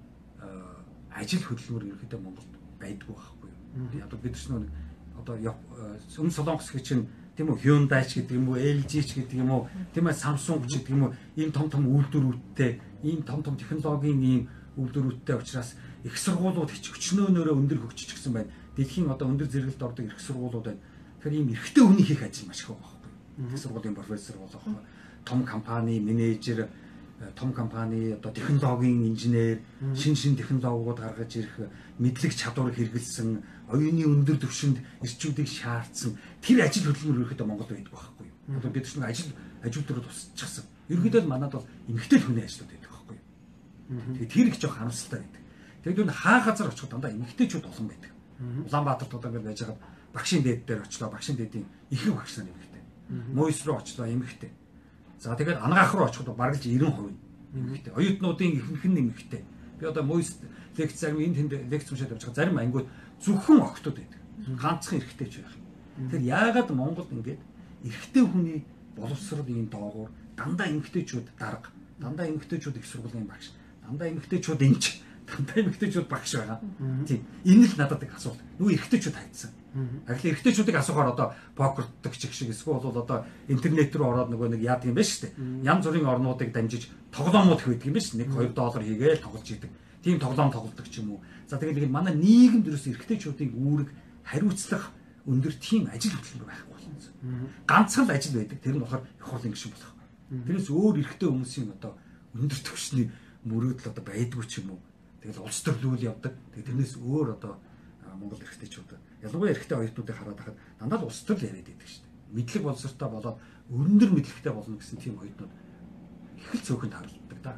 S1: ажил хөдөлмөр ерөөхдөө Монголд байдгүй байхгүй юу. Одоо бид чинь одоо Өмнө Солонгос гэх чинь тийм үү Hyundai ч гэдэг юм уу LG ч гэдэг юм уу тийм ээ Samsung ч гэдэг юм уу ийм том үйлдвэрүүдтэй ийм том технологийн ийм үйлдвэрүүдтэй учраас их сургуулиуд өчнөөнөөрөө өндөр хөгжиж гисэн байна. Дэлхийн одоо өндөр зэрэгэлд ордог их сургуулиуд байна. Тэгэхээр ийм эрэгтэй хүний хийх ажил маш их байгаа байхгүй. Их сургуулийн профессор болох, том компани менежер, том компани одоо технологийн инженер, шин технологиуд гаргаж ирэх, мэдлэг чадвар хэрэгэлсэн, оюуны өндөр түвшинд ирчүүдийг шаардсан тэр ажил хөдөлмөр ерөөхдөө Монголд байдаг байхгүй юу. Одоо бид чинь ажил төрөд тусчихсан. Ерөөхдөө манад бол эмэгтэй хүний ажлууд байдаг байхгүй юу. Тэгээд тэр их жоох харамсалтай байдаг. Тэгээд энэ хаа газар очих дандаа эмэгтэйчүүд олон байдаг. Улаанбаатарт одоо ингээд байж байгаа багшийн дээд дээр очлоо. Багшийн дээдийн ихэнх багш нар эмэгтэй. Мойс руу очлоо эмэгтэй. За тэгээд ангаах руу очиход бараг л 90% эмэгтэй. Оюутнуудын ихэнх нь эмэгтэй. Би одоо мойс лекц зарим энд тэнд лекц уншаад явж байгаа зарим ангиуд зөвхөн охтууд байдаг. Ганцхан эрэгтэйч байх. Тэгэхээр яагаад Монголд ингээд эрэгтэй хүний боловсрол ийм доогуур дандаа эмэгтэйчүүд дарга, дандаа эмэгтэйчүүд их сургуулийн багш, дандаа эмэгтэйчүүд эмч, дандаа эмэгтэйчүүд багш байгаа. Тийм. Энэ л надад их асуулт. Нөгөө эрэгтэйчүүд хайцсан. Ахлаа эрэгтэйчүүдийг асуухаар одоо покердаг ч шиг эсвэл бол одоо интернет рүү ороод нөгөө нэг яадаг юм байна шүү дээ. Янз бүрийн орнуудыг дамжиж тоглоомууд хийдэг юм байна шүү. $1-2 хийгээл тоглож идэг. Тийм тоглоом тоглодог ч юм уу. За тэгээд манай нийгэмд ерөөс эрэгтэйчүүдийн үүрэг хариуцлах өндөр тийм ажил хөдөлмөр байхгүй болсон. Ганцхан л ажил байдаг. Тэр нь болохоор их хурлын гишүүн болох. Тэрнээс өөр эрэгтэй хүмүүсийн одоо өндөр түвшний мөрөөдөл одоо байдгүй ч юм уу. Тэгэл улс төрлөөл явдаг. Тэгээд тэрнээс өөр одоо Монгол эрэгтэйчүүд ялангуяа эрэгтэй оюутнуудыг хараад байхад дандаа л улс төрөл яриад байдаг шүү дээ. Мэдлэг боловсролтой болоод өндөр мэдлэгтэй болно гэсэн тийм оюутнууд их л цөөхөнд харагддаг да.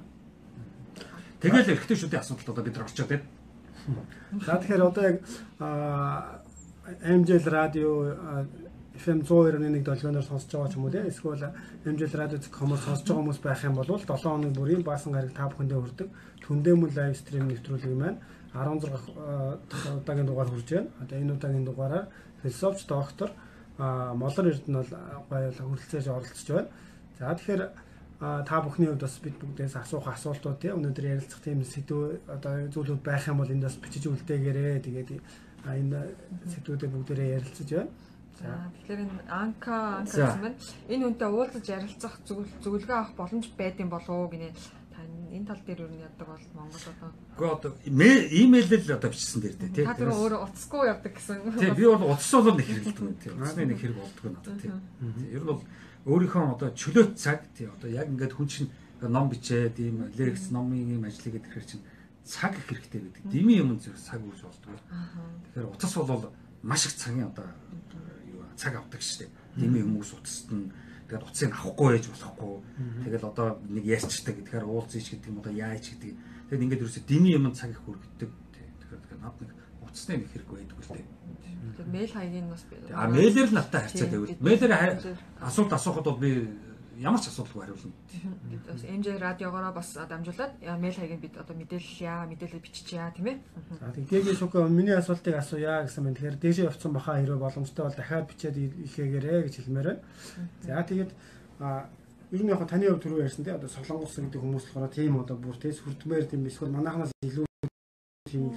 S1: Тэгэл эрэгтэйчүүдийн асуудалд одоо бид нар орчоод байна.
S2: За тэгэхээр одоо яг MJL радио FM 102.1 сонсож байгаа ч юм уу те эсвэл MJ Radio.com-оор сонсож байгаа хүмүүс байх юм бол 7 хоног бүрийн баасан гараг та бүхэндээ хүрдэг. Түндээ мөн лайв стрим нэвтрүүлэг маань 16 удаагийн дугаар хүрж байна. Одоо энэ удаагийн дугаараар философч доктор Молор Эрдэнэ бол гоё хүрэлцээж оролцож байна. За тэгэхээр та бүхний хувьд бас бид бүгдээс асуух асуултууд тийм өнөөдөр ярилцах тийм сэдв одоо зүйлүүд байх юм бол энд бас бичиж үлдээгээрээ тэгээд энэ сэдвүүдээ бүгдээрээ ярилцаж байна.
S3: За тэгэхээр энэ анка гэсэн маань энэ үнтэй уулзаж ярилцах зөвлөгөө авах боломж байдсан болов уу гинэ энэ тал дээр юу яадаг бол Монгол одоо.
S1: Гэхдээ одоо имэйлэл одоо бичсэн дээр тийм.
S3: Та тэр өөрөө утасгүй явдаг гэсэн.
S1: Тийм би бол утас бол нэг хэрэгэлдэг юм тийм. Утасны нэг хэрэг болдгоо надад тийм. Ер нь бол өөрийнхөө одоо чөлөөт цаг тийм одоо яг ингээд хүн чинь ном бичээд ийм лекц номын ийм ажлыг гэхээр чинь цаг их хэрэгтэй байдаг. Дими юм зэрэг цаг үрж болдгоо. Тэгэхээр утас бол маш их цагийн одоо юу цаг авдаг шүү дээ. Дими хүмүүс утасд нь тэгээд утсыг авахгүй байж болохгүй. Тэгэл одоо нэг ярьчдаг. Тэгэхээр уулзъя гэдэг юм одоо яаж гэдэг. Тэгэд ингээд ерөөсөө дими юм цаг их хүргэдэг. Тэгэхээр над нэг утасны нэг хэрэг байдаг л дээ.
S3: Тэгээд мэйл хаягийн бас би.
S1: Мэйлээр л надтай харьцаад байвал. Мэйлээр асуулт асуухад бол би ямар ч асуудалгүй хариулна.
S3: MJ радиогоор бас дамжуулаад мэйл хаягийн бид одоо мэдээлэл биччихье тийм ээ.
S2: За тэгээд шүүх миний асуултыг асууя гэсэн мэт. Тэгэхээр дээшээ явцсан баха хэрэг боломжтой бол дахиад бичээд ихээгээрэй гэж хэлмээр байна. За тэгээд ер нь яг таны хувьд түрүү ярьсан тийм одоо солонгос гэдэг хүмүүс болохоор тийм одоо бүр тийм сүрдмээр тийм эсвэл манайхнаас илүү тийм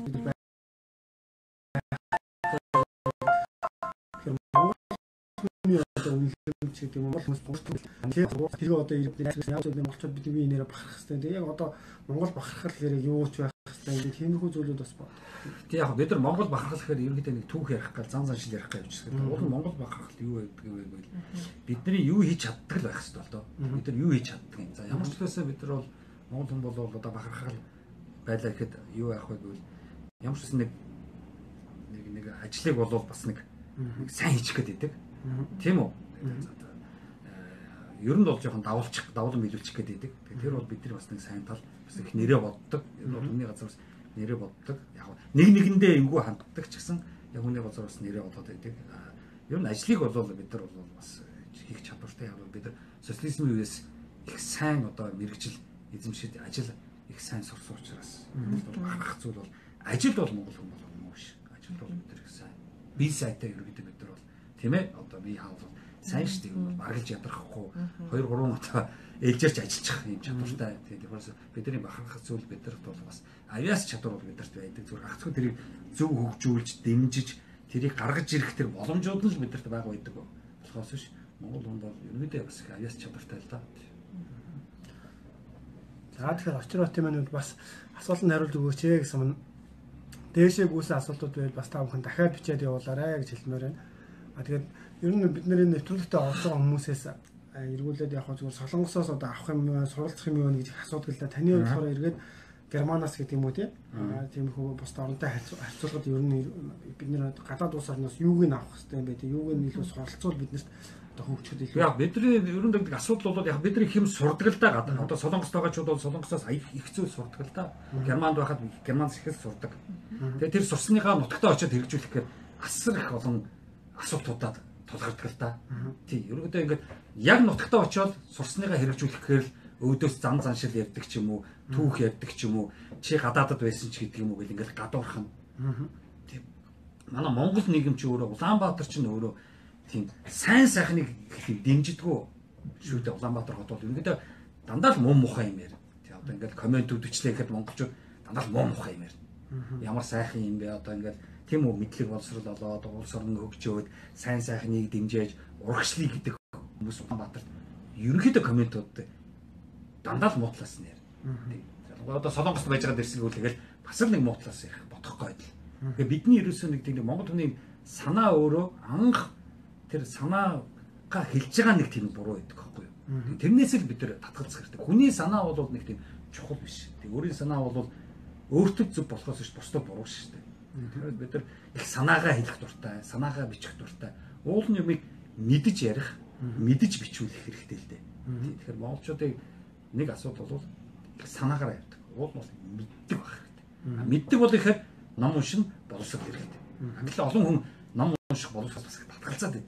S2: гэдэг юм бол тэгээ одоо иргэдээс яаж гэдэг монголчууд бидний нэрэ бахарах хэрэгтэй. Тэгээ яг одоо Монгол бахархал хэрэг юу ч байх хэрэгтэй. Ингээд тиймэрхүү зүйлүүд бас бод.
S1: Тэг яг бид нар Монгол бахархал гэхээр ерөнхийдөө нэг түүх ярих гал зан заншил ярих гэж явчихсан. Уул нь Монгол бахархал юу байдаг вэ гэвэл бидний юу хийж чаддаг л байх хэрэгтэй бол доо. Бид нар юу хийж чаддаг юм. За ямар ч төлөөсөө бид нар бол Монгол хүн бол одоо бахархал байлаа гэхэд юу яах вэ гэвэл ямар ч нэг ажлыг бол бас нэг сайн хийчих гээд байдаг. Тийм үү? Ер нь бол жоохон давуулан биелүүлчих гээд байдаг. Тэр бол бидний бас нэг сайн тал бас их нэрээ боддог. Ер нь бол хүний газар бас нэрээ боддог. Яг нэгэндээ эвгүй ханддаг ч гэсэн яг хүний газар бас нэрээ бодоод байдаг. Ер нь ажлыг бол бид нар бол бас хийх чадвартай. Яг бид нар социализмын үеэс их сайн одоо мэрэгжил эзэмшиж ажил их сайн сурсан учраас бол гарах зүйл бол ажил бол монгол хүн бол юм биш. Ажил бол бид нар их сайн. Би сайтай ерөөдөө бид нар бол тийм ээ одоо би хаал сайн шүү дээ. Баргалж ядрахгүй 2 3 удаа ээлжирч ажиллах юм чадвартай. Тэгээд бас бидний бахархах зүйл бидэрт бол бас авиас чадвар бол бидэрт байдаг. Зүгээр гацгүй тэрийг зөв хөгжүүлж, дэмжиж, тэрийг гаргаж ирэх тэр боломжууд нь л бидэрт байгаа байдаг. Болохоос биш Монгол хүн бол ерөөдөө бас авиас чадвартай л да.
S2: За тэгэхээр очир бат юм нь бас асуултанд хариулт өгөөч гэсэн юм. Дээшээ гүйсэн асуултууд байвал бас та бүхэн дахиад бичээд явуулаарай гэж хэлмээр байна. Тэгээд ер нь бид нэр нэвтрүүлэгтээ орж байгаа хүмүүсээс эргүүлээд яг зүгээр солонгосоос одоо авах юм суралцах юм юу гэж асуудаг л да. Таны хувьд болохоор эргээд Германаас гэдэг юм уу тиймэрхүү бус оронтой харьцуулахад ер нь бид нэр гадаад улс орноос юуг нь авах хэрэгтэй юм бэ? Юуг нь илүү суралцвал биднэрт одоо хөгжөхөд илүү. Яг
S1: бидний ер нь гэдэг асуудал бол яг бидний хэм сурдаг л да. Одоо солонгост байгаачуд бол солонгосоос их зүйл сурдаг л да. Германд байхад Германс их сурдаг. Тэгээ тэр сурсныхаа нутагтаа очиод хэрэгжүүлэх гэхээр асар их олон асуудлуудад тулгардаг л да. Тий, ерөөдөө ингээд яг нутагтаа очиод сурсныгаа хэрэгжүүлэхээр л өөдөөс зан заншил ярьдаг ч юм уу, түүх ярьдаг ч юм уу, чи гадаадад байсан ч гэдэг юм уу гэл ингээд гадуурхан. Тийм. Манай Монгол нийгэм чи өөрөө Улаанбаатар ч өөрөө тийм сайн сайхныг их дэмжидэггүй шүү дээ. Улаанбаатар хот бол ерөөдөө дандаа л муу мухай юм яар. Тий, одоо ингээд комментүүд бичлээ гэхэд монголчууд дандаа л муу мухай юм яар. Ямар сайхан юм бэ одоо ингээд тийм үү мэдлэг боловсрол олоод улс орн хөгжөөд сайн сайхныг дэмжиж урагшлыг гэдэг хүмүүс Улаанбаатарт ерөнхийдөө комментууд дандаа л муутлаас нэр. Одоо солонгост байж байгаа дэрсэг үлээгээл бас л нэг муутлаас ярих бодохгүй байдал. Тэгээ бидний ерөөсөө нэг тийм Монгол хүний санаа өөрөө анх тэр санаагаа хэлж байгаа нэг тийм буруу байдаг байхгүй юу. Тэрнээс л бид нар татгалзах хэрэгтэй. Хүний санаа бол нэг тийм чухал биш. Тэг өөрийн санаа бол өөртөө зөв болохоос биш бусдад буруу шүү дээ. Тэгэхээр бид нар их санаагаа хэлэх дуртай, санаагаа бичих дуртай. Уул нь юмыг мэдж ярих, мэдж бичүүлэх хэрэгтэй л дээ. Тэгэхээр монголчуудыг нэг асуудал бол их санаагаараа явдаг. Уул нь бол мэддэг байх хэрэгтэй. Мэддэг бол ихээр ном уншин боловсрол хэрэгтэй. Гэтэл олон хүн ном унших боловсрол бас татгалзаад байдаг байхгүй.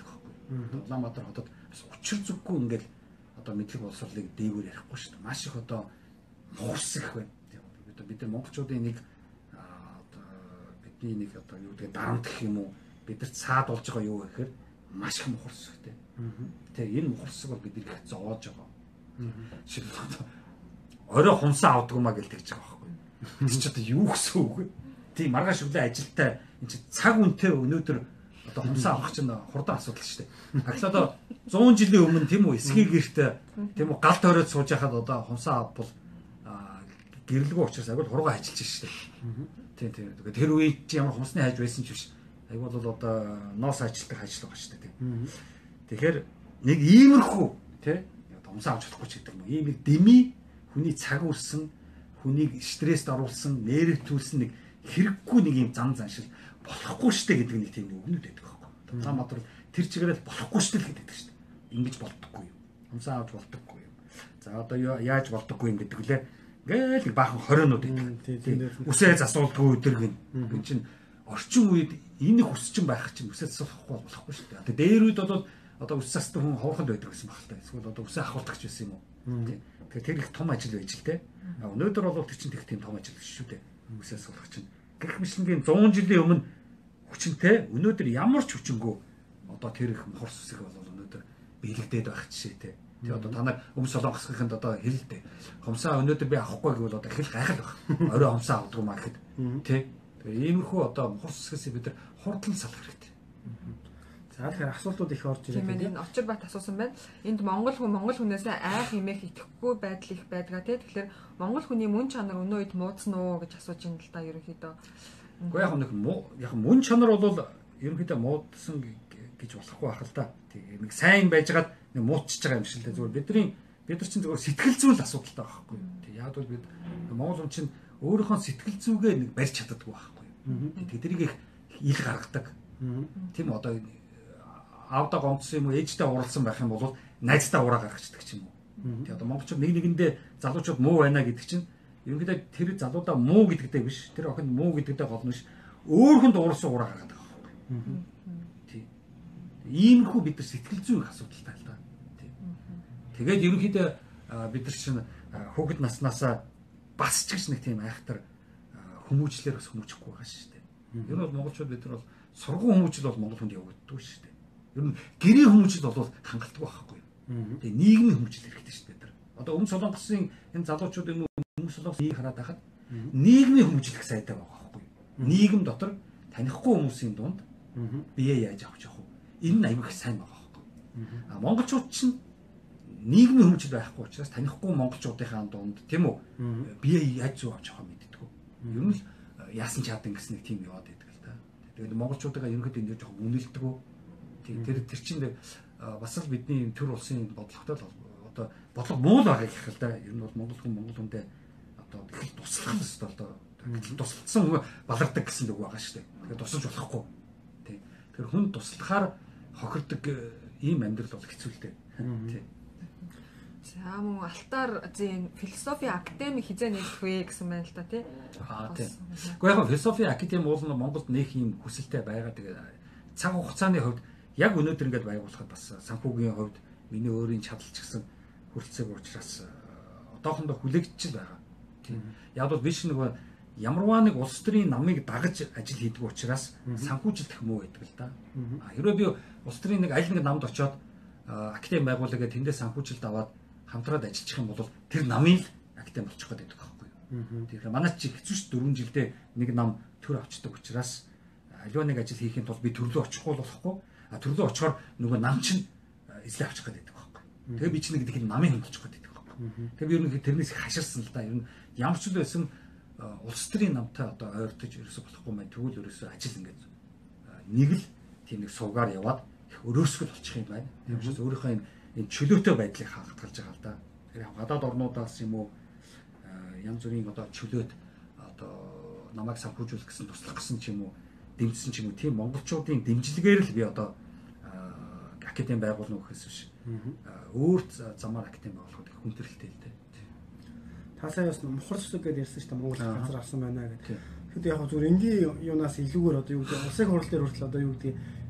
S1: Улаанбаатар хотод бас учир зүггүй ингээд одоо мэдлэг боловсролыг дээгүүр ярихгүй шүү дээ. Маш их одоо мухарс их байна. Бид нар монголчуудын нэг одоо бидний нэг одоо юу гэдэг дарамт гэх юм уу бидэрт цаад болж байгаа юу гэхээр маш их мухарс ихтэй. Тэгээ энэ мухарсыг бол бид их зовоож байгаа. Жишээлбэл орой хумсаа авдаг юмаа гэж тэгж байгаа байхгүй. Тэр ч одоо юу гэсэн үг вэ? Тийм маргааш өглөө ажилдаа энэ чинь цаг үнэтэй өнөөдөр одоо хумсаа авах чинь хурдан асуудал шүү дээ. Ахлаа одоо 100 жилийн өмнө тийм үү эсхий гэрт тийм үү гал тойроод сууж яхад одоо хумсаа авбал гэрлэгөө учраас агай хургаа ажиллаж шүү дээ. Тийм. Тэр үед чи ямар хумсны хайж байсан ч биш. Аяг бол одоо ноос ажилтдаг ажил байгаа шүү дээ. Тэгэхээр нэг иймэрхүү тий хумсаа авч чадахгүй ч гэдэг юм. Ийм нэг деми хүний цаг үрсэн, хүнийг стресст оруулсан, нервтүүлсэн нэг хэрэггүй нэг юм зам заншил болохгүй штэ гэдэг нэг тийм өгнөд байдаг байхгүй. Улаанбаатар тэр чигээрэл болохгүй штэ л гэдэг штэ. Ингэж болдоггүй юм. Хумсаа авч болдоггүй юм. За одоо яаж болдоггүй юм гэдэг лээ. Ингээл баахан хорионууд байдаг. Үсээ засуулдгүй өдөргөн. Энд чинь орчин үед энэ хүсчин байх чинь үсээ засуулахгүй болохгүй штэ. Одоо дээр үед бол одоо үс засдаг хүн хоорхонд байдаг гэсэн баг л та. Эсвэл одоо үсээ ахуулдагч байсан юм уу? Тэгэхээр тэр их том ажил байж л те. Өнөөдөр бол тэр чинь тийм том ажил биш шүү дээ. Үсээ суулгах чинь. Гэх мэтлэнгийн 100 жилийн өмнө хүчинтэй өнөөдөр ямар ч хүчингөө одоо тэр их мохорс үсэх бол өнөөдөр биелэгдээд байх жишээтэй. Тэгээ одоо та нар өмс солонгосхынд одоо хэлэлтэй. Хумсаа өнөөдөр би авахгүй гэвэл одоо их л гайхал баг. Орой хумсаа авдаг юм аа гэхэд тий. Тэгээ иймэрхүү одоо мохорс үсгэсээ бид нар хурдан салах хэрэгтэй.
S2: За тэгэхээр асуултууд их орж ирээд
S3: байна. Энэ очир бат асуусан байна. Энд монгол хүнээсээ айх хэмээх итгэхгүй байдал их байдгаа тий. Тэгэхээр монгол хүний мөн чанар өнөө үед муудсан уу гэж асууж байна л да ерөнхийдөө.
S1: Уу яг мөн чанар бол ерөнхийдөө муудсан гэж болохгүй байх л да. Тэгээ нэг сайн байжгаад нэг муудчихж байгаа юм шиг л дээ. Зүгээр бид нар чинь зүгээр сэтгэл зүйн асуудалтай байхгүй юу. Тэг яг бол бид монгол хүн чинь өөрийнхөө сэтгэл зүйгээ нэг барьж чаддаггүй байхгүй юу. Тэднийг их ил гаргадаг. Тийм одоо аавда гомдсон юм уу ээжтэй уралсан байх юм бол найзтай ураа гаргацдаг ч юм уу. Тэгээ одоо монголчууд нэг нэгэндээ залуучууд муу байна гэдэг чинь ерөнхийдөө тэр залуудаа муу гэдэгтэй биш. Тэр охин муу гэдэгтэй гол нь биш. Өөр хүнд уурсан ураа гаргадаг байхгүй. Тийм. Иймэрхүү бид нар сэтгэл зүйн асуудалтай л да. Тийм. Тэгээд ерөнхийдөө бид нар чинь хүүхэд наснаасаа бас ч гэж нэг тийм айхтар хүмүүжлэр бас хүмүүжихгүй байгаа шүү дээ. Ер нь бол монголчууд бид нар бол сургууль хүмүүжил бол монгол хүнд явагддаг шүү дээ. Ер нь гэрээ хүмүүжил бол хангалттай байхгүй юу. Тэгээ нийгмийн хүмүүжил хэрэгтэй шүү дээ. Одоо өмнө солонгосын энэ залуучууд энэ өмнө солонгосыг хараад байхад нийгмийн хүмүүжил их сайтай байгаа байхгүй юу. Нийгэм дотор танихгүй хүмүүсийн дунд бие яаж авч явах вэ? Энэ нь аюул их сайн байгаа байхгүй юу. А монголчууд чинь нийгмийн хүмүүжил байхгүй учраас танихгүй монголчуудынхаа дунд тийм үү бие яаж зүү авч явах мэддэг. Ер нь яасан ч яадан гэсэн нэг тийм яваад байдаг л да. Тэгээд монголчуудаа ерөнхийдөө энэ жоохон үнэлдэг. Тэр чинь бас л бидний төр улсын бодлоготой одоо бодлого муу л байгаа гэх л да. Ер нь бол монгол хүндээ одоо их туслах хэрэгтэй одоо тусалсан хүн балардаг гэсэн үг байгаа шүү дээ. Тэгэхээр тусалж болохгүй. Тий. Тэр хүн туслахаар хохирдог ийм амьдрал бол хэцүү л дээ. Тий.
S3: За мөн алтаар зэн философи академи хизээ нээх вэ гэсэн байна л да тий.
S1: Тий. Гэхдээ яг философи академи бол Монголд нээх юм хүсэлтэй байгаа. Тэгээ цаг хугацааны хувьд яг өнөөдөр ингээд байгуулахад бас санхүүгийн хувьд миний өөрийн чадал ч гэсэн хүрэлцээгүй учраас одоохондоо хүлээгдэж байгаа. Тийм. Яг бол биш нэг ямарваа нэг улс төрийн намыг дагаж ажил хийдэг учраас санхүүжилт их муу байдаг л да. Хэрвээ би улс төрийн нэг аль нэг намд очиод академи байгуулъя гэх тэндээ санхүүжилт аваад хамтраад ажиллах юм бол тэр намын академи болчих гээд байдаг байхгүй юу. Тэгэхээр манай чи хэцүү ш 4 жилдээ нэг нам төр авчдаг учраас аливаа нэг ажил хийхин тулд би төрлөө очихгүй болохгүй. Төрлөө очихоор нөгөө нам чинь эзлээ авчих гээд байдаг байхгүй. Тэгээ би чи нэг тийм намын хүн болчих гээд байдаг байхгүй. Тэгээ би ер нь тэрнээс хаширсан л да. Ер нь ямар ч л байсан улс төрийн намтай одоо ойртож ерөөсө болохгүй мэн тэгвэл ерөөсө ажил ингээд нэг л тийм нэг суугаар яваад их өрөөсгөл болчих юм байна. Тийм учраас өөрийнхөө энэ чөлөөтэй байдлыг хангалтгалж байгаа л да. Тэгэхээр гадаад орнуудаас юм уу янз бүрийн одоо чөлөөт одоо намайг санхүүжүүлэх гэсэн туслах гэсэн ч юм уу дэмжсэн ч юм уу тийм монголчуудын дэмжлэгээр л би одоо академи байгуулна гэхээс биш. Өөр замаар академи байгуулахад их хүндрэлтэй л дээ.
S2: Таасаа бас мухар зүсэг гэдээ ярьсан шүү дээ Монгол газар авсан байна гэдэг. Тэгэхэд яг зүгээр энгийн юунаас илүүгээр одоо юу гэдэг улсын хурал дээр хүртэл одоо юу гэдэг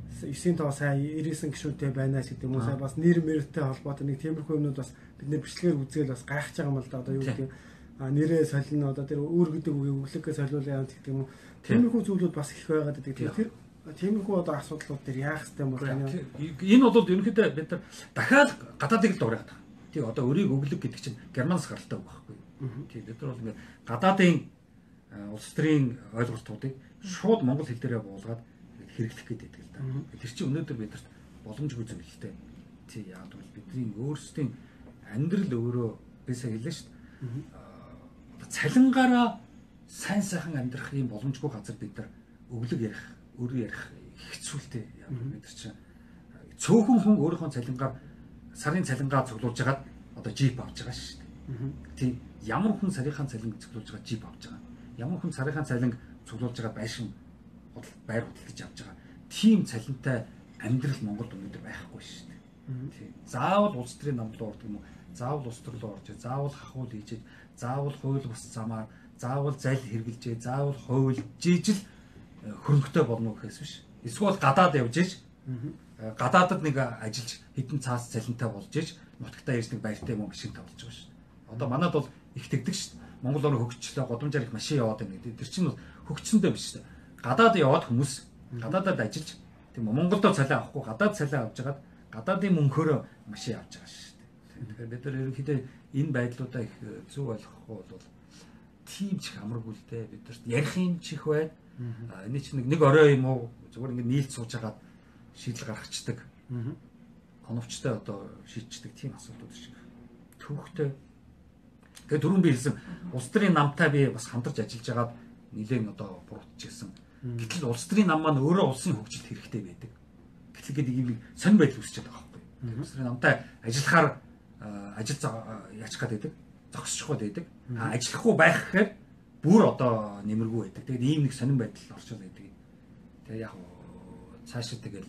S2: 9 тоо сайн 99 гишүүнтэй байна гэдэг юм уу сая бас нэр мэртэй холбоотой нэг тиймэрхүү юмнууд бас бид нэр бичлэгээр үзээл бас гайхаж байгаа юм л да одоо юу гэдэг нэрээ солино одоо тэр өөр гэдэг үгийг өглөөгөө солиулаа яваад гэдэг юм уу тиймэрхүү зүйлүүд бас их байгаад байдаг. Тэр тиймэрхүү одоо асуудлууд дээр яах хэрэгтэй юм бол
S1: энэ бол ерөнхийдөө бид нар дахиад гадаадыг л дуурайгаад байгаа. Тий одоо өрийг өглөг гэдэг чинь германаас гаралтай үг байхгүй. Тий бид нар бол ингээд гадаадын улс төрийн ойлголтуудыг шууд монгол хэл дээрээ буулгаад хэрэглэх гэдэг л да. Тэр чинь өнөөдөр бидэрт боломжгүй зүйл л дээ. Тий яа гэвэл бидний өөрсдийн амьдрал өөрөө би сая хэллээ шүү дээ. Цалингаараа сайн сайхан амьдрах юм боломжгүй газар бид нар өглөг ярих, өр ярих хэцүүлтэй. Бид нар чинь цөөхөн хүн өөрийнхөө цалингаар сарын цалингаа цуглуулж хагаад одоо джип авч байгаа шүү дээ. Тийм ямар хүн сарынхаа цалин цуглуулж байгаа джип авч байгаа. Ямар хүн сарынхаа цалин цуглуулж байгаа байшин байр худалдаж авч байгаа. Тийм цалинтай амьдрал Монголд өнөөдөр байхгүй шүү дээ. Тийм заавал улс төрийн намлуу ордог юм уу? Заавал улс төрлөө орж, заавал хахуул хийж, заавал хууль бус замаар, заавал зал хэрглэжээ, заавал хуйлж ижил хөрөнгөтэй болно гэхээс биш. Эсвэл гадаад явж иж гадаадд нэг ажиллаж хэдэн цаас цалинтай болж иж нутагтаа ирж нэг баяртай юм машинтай болж байгаа шүү. Одоо манад бол их тэгдэг шүү. Монгол орны хөгжчлөө годамжаар их машин яваад байна гэдэг. Тэр чинь бол хөгжсөндөө биш шүү. Гадаад яваад хүмүүс гадаадад ажиллаж тийм Монголдо цалин авахгүй гадаад цалин авч жагаад гадаадын мөнгөөр машин авч байгаа шүү. Тэгэхээр бид нар ерөнхийдөө энэ байдлуудаа их зөв ойлгохгүй бол тийм ч амаргүй л дээ. Бидэрт ярих юм чих байна. Энэ чинь нэг орой юм уу зүгээр ингэ нийлж сууж хагаад шийдэл гаргацдаг. Оновчтой одоо шийдчихдэг тийм асуудлууд шиг. Төвхтэй. Тэгээ түрүүн би хэлсэн улс төрийн намтай би бас хамтарч ажиллаж байгаад нэлээд одоо буруутчихсан. Гэтэл улс төрийн нам маань өөрөө улсын хөгжилд хэрэгтэй байдаг. Гэтэл гэдэг юм сонир байдал үүсчихэд байгаа байхгүй. Улс төрийн намтай ажиллахаар ажил яачих гээд байдаг. Зогсчих гээд байдаг. Ажиллахгүй байх гэхээр бүр одоо нэмэргүй байдаг. Тэгээд ийм нэг сонир байдал орчод байдаг. Тэгээ яг цаашаа тэгэл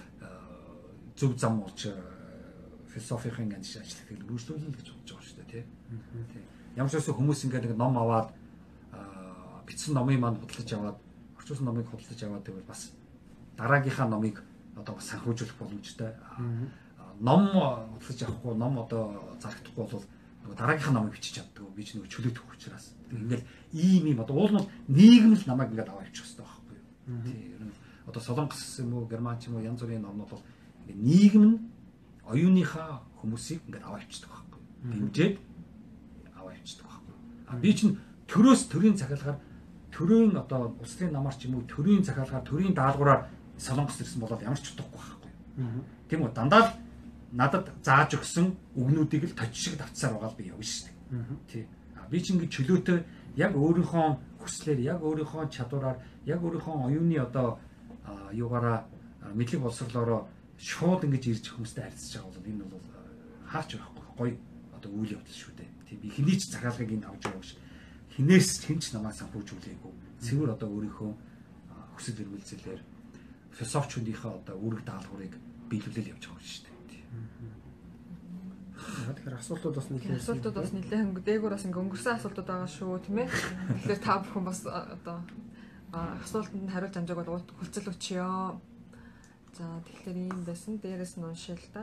S1: зөв зам олж философийн ажил ажиллах үргэлжлүүлнэ гэж бодож байгаа шүү дээ тий. Ямар ч үсэн хүмүүс ингээд нэг ном аваад бичсэн номыг манд худалдаж аваад орчуулсан номыг худалдаж аваад тэгвэл бас дараагийнхаа номыг одоо бас санхүүжүүлэх боломжтой. Ном худалдаж авахгүй ном одоо зарагдахгүй бол дараагийнхаа номыг бичиж чаддаг. Би ч нэг чөлөөтөх учраас. Ингээл ийм одоо уул нь нийгэм л намайг ингээд аваа явуучих хэрэгтэй байхгүй юу. Тий. Одоо Солонгос юм уу, Герман ч юм уу янз бүрийн номнууд бол нийгэм нь оюуныхаа хүмүүсийг ингээд аваа явчихдаг байхгүй юу. Дэмжээд аваа явчихдаг байхгүй юу. Би чинь төрөөс төрийн захиалгаар төрийн одоо улс төрийн намаар ч юм уу төрийн захиалгаар төрийн даалгавраар Солонгос ирсэн бол ямар ч утгагүй байхгүй юу. Тийм үү дандаа надад зааж өгсөн үгнүүдийг л точиг давцсаар байгаа л би явна шүү дээ. Тий. Би ч ингэж чөлөөтэй яг өөрийнхөө хүслээр, яг өөрийнхөө чадвараар, яг өөрийнхөө оюуны одоо юугаараа мэдлэг боловсролоороо шууд ингэж ирж хүмүүстэй харьцаж байгаа бол энэ бол хаач байхгүй гоё одоо үйл явдал шүү дээ. Тий. Би хэний ч захиалгыг энэ авч яваач. Хинээс хинч намайг санхүүжүүлээгүй. Цэвэр одоо өөрийнхөө хүсэл эрмэлзэлээр философичуудынхаа одоо үүрэг даалгаврыг биелүүлэл явж байгаа шүү дээ.
S2: Тэгэхээр асуултууд бас
S3: нэлээд дээгүүр бас ингээ өнгөрсөн асуултууд байгаа шүү тийм ээ. Тэгэхээр та бүхэн бас одоо асуултанд хариулж амжааг бол хүлцэл өчьё. За тэгэхээр ийм байсан. Дээрээс нь уншил та.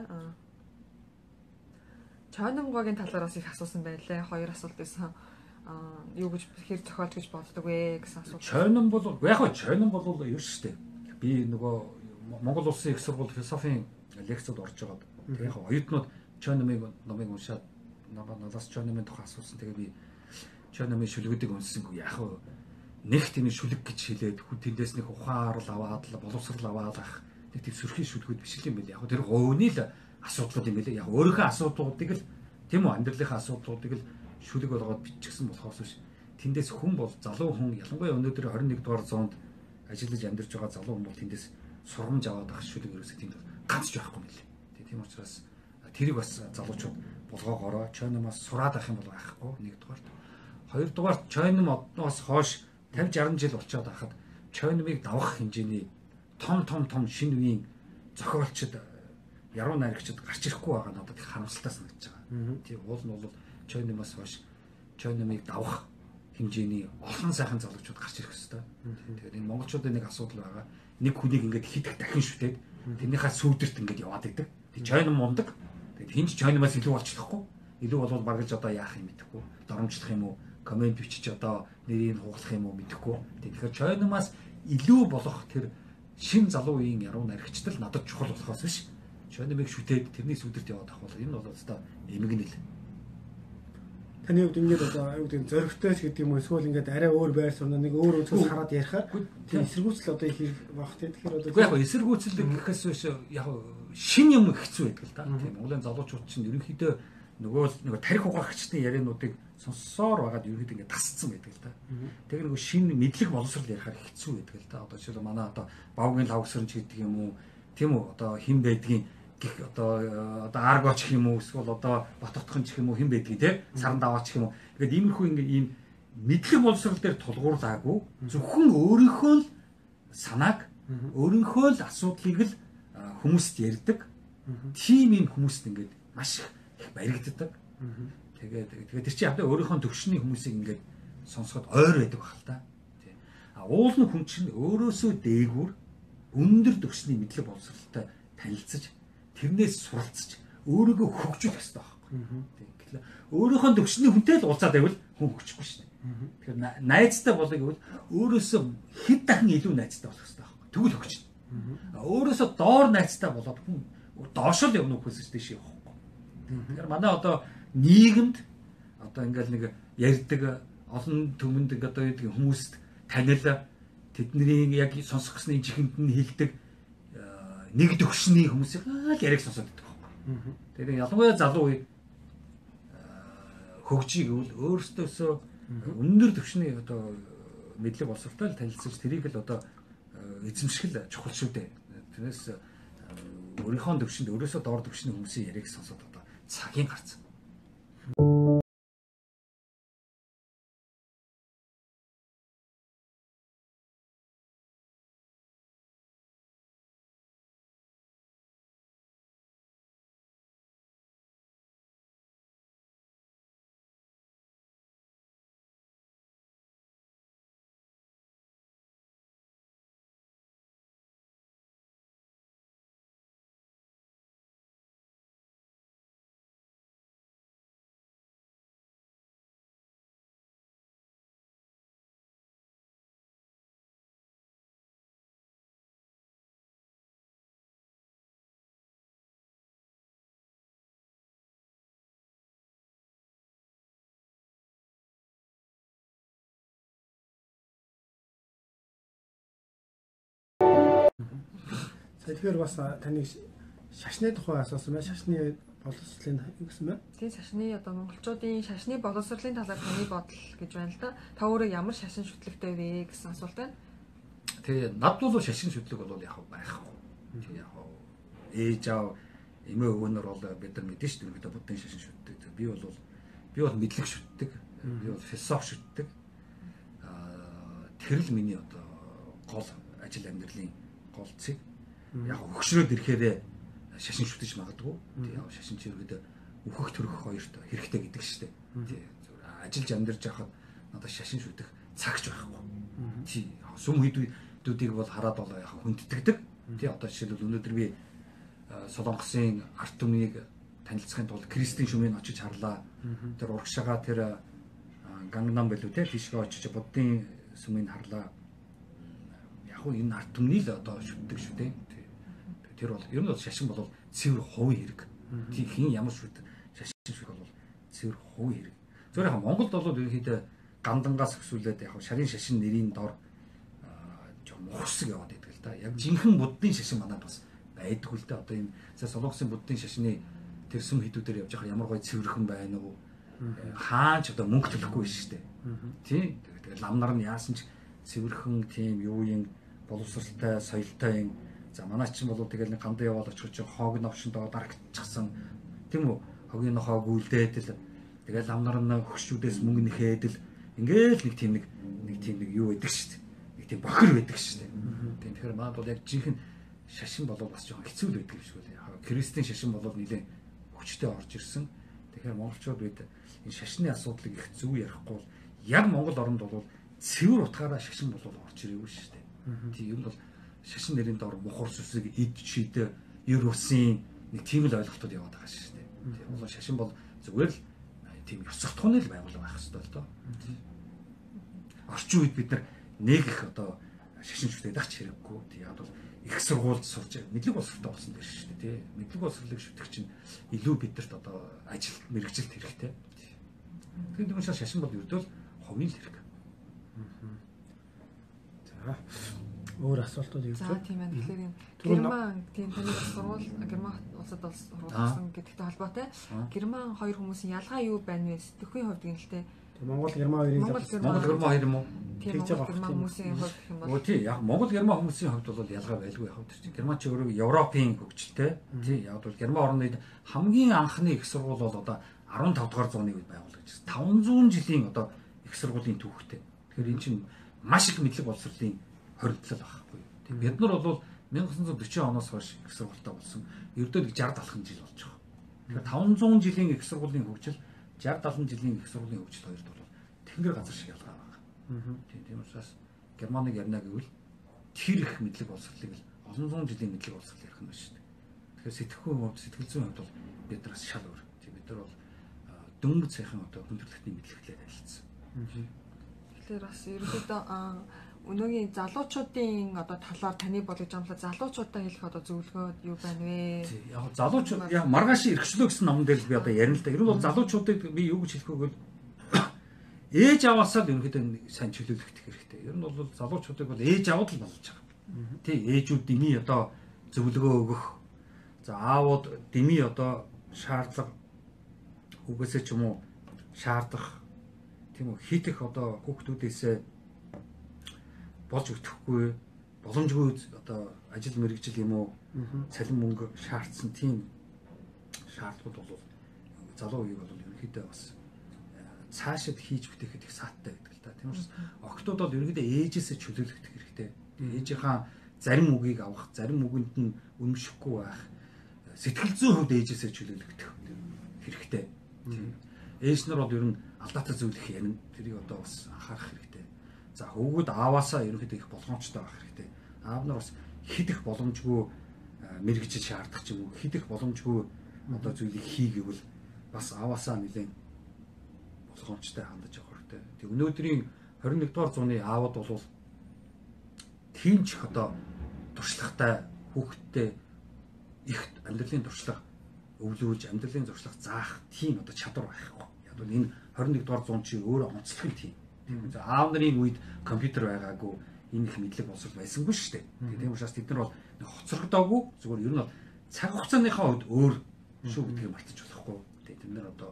S3: Чойномгогийн талаар бас их асуусан байлээ. Хоёр асуулт байсан. Юу гэж хэр зохиолч гэж боддог вэ гэсэн асуулт.
S1: Чойном бол яг хөө чойном бол юу шүү дээ. Би нөгөө Монгол улсын их сургууль философийн лекцод орж байгаад тэгээ яг оюутнууд Чойномыг номыг уншаад надаас Чойномын тухай асуусан. Тэгээ би Чойномын шүлгүүдийг унссангүй яг хөө нэг тийм шүлэг гэж хэлээд тэндээс нэг ухаан арал аваад боловсрал аваад ах нэг тийм сөрхийн шүлгүүд биш юм байл. Яг тэр говны л асуудлууд юм байлээ. Яг өөрийнхөө асуудлуудыг л тийм үү амьдралынхаа асуудлуудыг л шүлэг болгоод биччихсэн болохоос биш. Тэндээс хүн бол залуу хүн ялангуяа өнөөдөр 21 дугаар зуунд ажиллаж амьдарч байгаа залуу хүн бол тэндээс сургамж аваад ах шүлэг ерөөсөө тийм ганц ч байхгүй юм билээ. Тийм учраас тэрийг бас залуучууд болгоогоороо Чойномоос сураад авах юм бол байхгүй нэгдүгээр. Хоёрдугаар Чойном одноос хойш 50 60 жил болчиход байхад Чойномыг давах хэмжээний том шинэ үеийн зохиолчд яруу найрагчд гарч ирэхгүй байгаа надад их харамсалтай санагдаж байгаа. Тийм уул нь бол Чойномоос хойш Чойномыг давах хэмжээний олон сайхан залуучууд гарч ирэх хэрэгтэй. Тэгээд энэ монголчуудын нэг асуудал байгаа. Нэг хүнийг ингээд хидэх дахин шүтээд тэрнийхээ сүйдэрт ингээд яваад идэг. Тэг чойн мундаг. Тэгээд хинч чойномаас илүү болчихлохгүй. Илүү болвол баргаж одоо яах юм мэдэхгүй. Доромжлох юм уу? Комент бичиж одоо нэрийг хугалах юм уу мэдэхгүй. Тэгэхээр чойномаас илүү болох тэр шин залуу үеийн яруу найрагчдал надад чухал болохоос биш. Чойномыг шүтээд тэрний сүйдэрт яваад авах бол энэ бол одоо эмгэнэл.
S2: Таны хувьд ингээд одоо юу гэдэг зөрөгтэй ч гэдэг юм уу эсвэл ингээд арай өөр байр суурь нэг өөр үзэл хараад ярихаар тийм эсэргүүцэл одоо их хэрэг баг тийм тэгэхээр одоо
S1: яг эсэргүүцэл гэхээс биш яг шин юм хэцүү байдаг л да. Тийм Монголын залуучууд чинь ерөнхийдөө нөгөө тарих угаагчдын яриануудыг сонссоор байгаад ерөнхийдөө ингээд тасцсан байдаг л да. Тэгэхээр нөгөө шин мэдлэг боловсрол ярихаар хэцүү байдаг л да. Одоо жишээлбэл манай одоо Бавгийн лавгсрын ч гэдэг юм уу тийм үү одоо хэн байдгийн гэх одоо аргоч гэх юм уу эсвэл одоо Батотхон гэх юм уу хэн байдгийг те саран даваач гэх юм уу. Ингээд иймэрхүү ингээд ийм мэдлэг боловсрол дээр тулгуурлаагүй зөвхөн өөрийнхөө л санааг өөрийнхөө л асуудлыг л хүмүүст ярьдаг. Тим ийм хүмүүст ингээд маш их баригддаг. Тэгээд тэр чинь яг өөрийнхөө төвшний хүмүүсийг ингээд сонсоход ойр байдаг баг л та. Тий. Уулын хүн чинь өөрөөсөө дээгүүр өндөр төвшний мэдлэг боловсролтой танилцаж тэрнээс суралцж өөрийгөө хөгжүүлэх хэрэгтэй байхгүй. Тийм. Өөрийнхөө төвшний хүнтэй л уулзаад байвал хүн хөгжихгүй шнэ. Тэгэхээр найзтай болоё гэвэл өөрөөсөө хэд дахин илүү найзтай болох хэрэгтэй байхгүй. Тэгвэл хөгжинэ. Өөрөөсөө доор найзтай болоод хүн доош л явна үхээс дэш явахгүй. Тэгэхээр манай одоо нийгэмд одоо ингээл нэг ярьдаг олон төмөнд ингээд одоо юу хүмүүст танил тэдний яг сонсох гэсний чихэнд нь хэлдэг нэг төвшний хүмүүсийг яриг сонсоод байдаг байхгүй. Тэгээд ялангуяа залуу үе хөгжиж гэвэл өөрсдөөсөө өндөр төвшний одоо мэдлэг боловсролтой танилцж тэрийг л одоо эзэмшгэл чухал шүү дээ. Тэрнээс өөрийнхөө төвшөнд өөрөөсөө доор төвшний хүмүүсийн яриг сонсоод одоо цагийн гарцсан.
S2: Тэгэхээр бас таныг шашны тухай асуусан байна. Шашны боловсролын гэсэн байна.
S3: Тийм шашны одоо монголчуудын шашны боловсролын талаар таны бодол гэж байна л да. Та өөрөө ямар шашин шүтлэгтэй вэ гэсэн асуулт байна.
S1: Тэгээ над бол шашин шүтлэг бол яг байхгүй. Тэгээ яг ээж аав эмээ өвгөнөр бол бид нар мэдэн шүү дээ. Буддын шашин шүтдэг. Би бол мэдлэг шүтдэг. Би бол философи шүтдэг. Тэр л миний одоо гол ажил амьдралын гол цэг. Яг хөгшрөөд ирэхээр шашин шүтэж магадгүй. Тэгээ шашин чиргэд өөхөх төрөх хоёрт хэрэгтэй гэдэг шүү дээ. Тий. Ажиллаж амьдарч байхад надад шашин шүтэх цагч байхгүй. Тий. Сүм хийдүүдийг бол хараад бол яг хүнддэгдэг. Тий. Одоо жишээлбэл өнөөдөр би Солонгосын арт түмнийг танилцахын тулд Кристийн шүмийг очиж харлаа. Тэр урагшаага тэр Гангнам байлуу те тийшээ очиж Буддын сүмийг харлаа. Яг уу энэ арт түмний л одоо шүтдэг шүү дээ. Тэр бол ер нь бол шашин бол цэвэр хувийн хэрэг. Тийм хин ямар шүт шашин шүт бол цэвэр хувийн хэрэг. Зөвхөн яг Монголд бол ерөнхийдөө гандангаас өсвөлээд яг шарын шашин нэрийн дор жоо мухсаг яваад байдаг л да. Яг жинхэнэ буддын шашин манад бас байдгүй л да. Одоо энэ Солонгосын буддын шашины тэр сүм хідүүдээр явж байгаа ямар гоё цэвэрхэн байна уу? Хаач одоо мөнгө төлөхгүй биш шүү дээ. Тийм. Тэгээд лам нар нь яасан ч цэвэрхэн тийм юу юм боловсралтай, соёлтой юм. За манай чинь бол тэгэл нэг гандаа яваад очих чинь хоог новшин доо дарагдчихсан тийм үү хогийн хоог үлдээд л тэгэл амнар нь хөшчүүдээс мөнгө нэхээд л ингээл нэг тийм юу байдаг шүү дээ. Нэг тийм бохир байдаг шүү дээ. Тийм тэгэхээр манад бол яг жинхэнэ шашин болов бас жоохон хэцүү л байдаг юм шиг үү. Кристийн шашин болов нэлээд хүчтэй орж ирсэн. Тэгэхээр монголчууд бид энэ шашны асуудлыг их зөв ярихгүй бол яг Монгол оронд бол цэвэр утгаараа шашин болов орж ирээгүй шүү дээ. Тийм юм бол шашин нэрийн дор мухар сүсэг эд шидэ ер усын нэг тийм л ойлголтууд яваад байгаа шүү дээ. Тийм бол шашин бол зүгээр л тийм ёс суртахууны л байгууллага байх хэрэгтэй л доо. Орчин үед бид нар нэг их одоо шашин шүтээд ах хэрэггүй. Тийм яг бол их сургуульд сурч мэдлэг боловсролтой болсон дээр шүү дээ. Тийм мэдлэг боловсролыг шүтэх чинь илүү бидэрт одоо ажил мэргэжилт хэрэгтэй. Тэгэхээр тийм учраас шашин бол ердөө л хувийн л хэрэг.
S2: За өөр асуултууд юу вэ?
S3: За тийм байна. Тэгэхээр Герман тийм таны сургууль Герман улсад сургуулсан гэдэгтэй холбоотой Герман хоёр хүмүүсийн ялгаа юу байна вэ? Сэтгэхийн хувьд гэнэлтэй.
S2: Монгол Герман хоёрын
S1: Монгол Герман хоёр юм уу?
S3: Тийм Монгол Герман хүмүүсийн хувьд гэх юм бол.
S1: Тий, яг Монгол Герман хүмүүсийн хувьд бол ялгаа байлгүй яг тэр чинь. Герман ч өөрөө Европын хөгжилтэй. Тий, яг бол Герман орны хамгийн анхны их сургууль бол одоо 15 дугаар зууны үед байгуулагдсан. 500 жилийн одоо их сургуулийн түүхтэй. Тэгэхээр эн чинь маш их мэдлэг боловсролын хоригдлол байхгүй. Тийм бид нар бол 1940 оноос хойш их сургуультай болсон. Ердөө 60-70 жил болж байгаа. Тэгэхээр 500 жилийн их сургуулийн хөгжил 60-70 жилийн их сургуулийн хөгжил хоёрт бол тэнгэр газар шиг ялгаа байгаа. Тийм учраас Германыг ярина гэвэл тэр их мэдлэг боловсролыг л олон зуун жилийн мэдлэг боловсрол ярих нь байна шүү дээ. Тэгэхээр сэтгэхүйн хувьд сэтгэл зүйн хувьд бол бид нараас шал өөр. Тийм бид нар бол дөнгөж сайхан одоо хүндрэлтний мэдлэглээр харилцсан.
S3: Тэгэхээр бас ерөнхийдөө өнөөгийн залуучуудын одоо талаар таны бодож амлаа залуучуудаа хэлэх одоо зөвлөгөөд юу байна вэ?
S1: Яг залуучууд яг маргааш эрхчлөө гэсэн номон дээр л би одоо ярина л да. Ер нь бол залуучуудыг би юу гэж хэлэх вэ гэвэл ээж аваасаа л ерөнхийдөө сайн чөлөөлөх хэрэгтэй. Ер нь бол залуучуудыг бол ээж аваад л болж байгаа. Тий, ээжүүд дэмий одоо зөвлөгөө өгөх. За аавууд дэмий одоо шаардлага үгээсээ ч юм уу шаардах тийм үү хитэх одоо хүүхдүүдээсээ болж өгөхгүй боломжгүй одоо ажил мэргэжил юм уу цалин мөнгө шаардсан тийм шаардлагууд бол залуу үеийг бол ерөнхийдөө бас цаашид хийж бүтээхэд их сааттай байдаг л да. Тийм учраас охтууд бол ерөнхийдөө ээжээсээ чөлөөлөгдөх хэрэгтэй. Ээжийнхаа зарим үгийг авах, зарим үгэнд нь үнэмшихгүй байх, сэтгэл зүйн хувьд ээжээсээ чөлөөлөгдөх хэрэгтэй. Ээж нар бол ер нь алдаатай зүйл их ярина. Тэрийг одоо бас анхаарах хэрэгтэй. За хөвгүүд ааваасаа ерөнхийдөө их болгоомжтой байх хэрэгтэй. Аав нар бас хидэх боломжгүй мэрэгжил шаардах ч юм уу, хидэх боломжгүй одоо зүйлийг хий гэвэл бас ааваасаа нэлээд болгоомжтой хандаж явах хэрэгтэй. Тэг өнөөдрийн 21 дугаар зууны аавууд бол тийм ч одоо туршлагатай хүүхдтэй их амьдралын туршлага өвлүүлж амьдралын туршлага заах тийм одоо чадвар байхгүй. Яг бол энэ 21 дугаар зуун чи өөрөө онцлог юм тийм. Аав нарын үед компьютер байгаагүй энэ их мэдлэг боловсрол байсангүй шүү дээ. Тийм учраас тэд нар бол хоцрогдоогүй зүгээр ер нь бол цаг хугацааныхаа үед өөр шүү гэдгийг мартаж болохгүй. Тэд нар одоо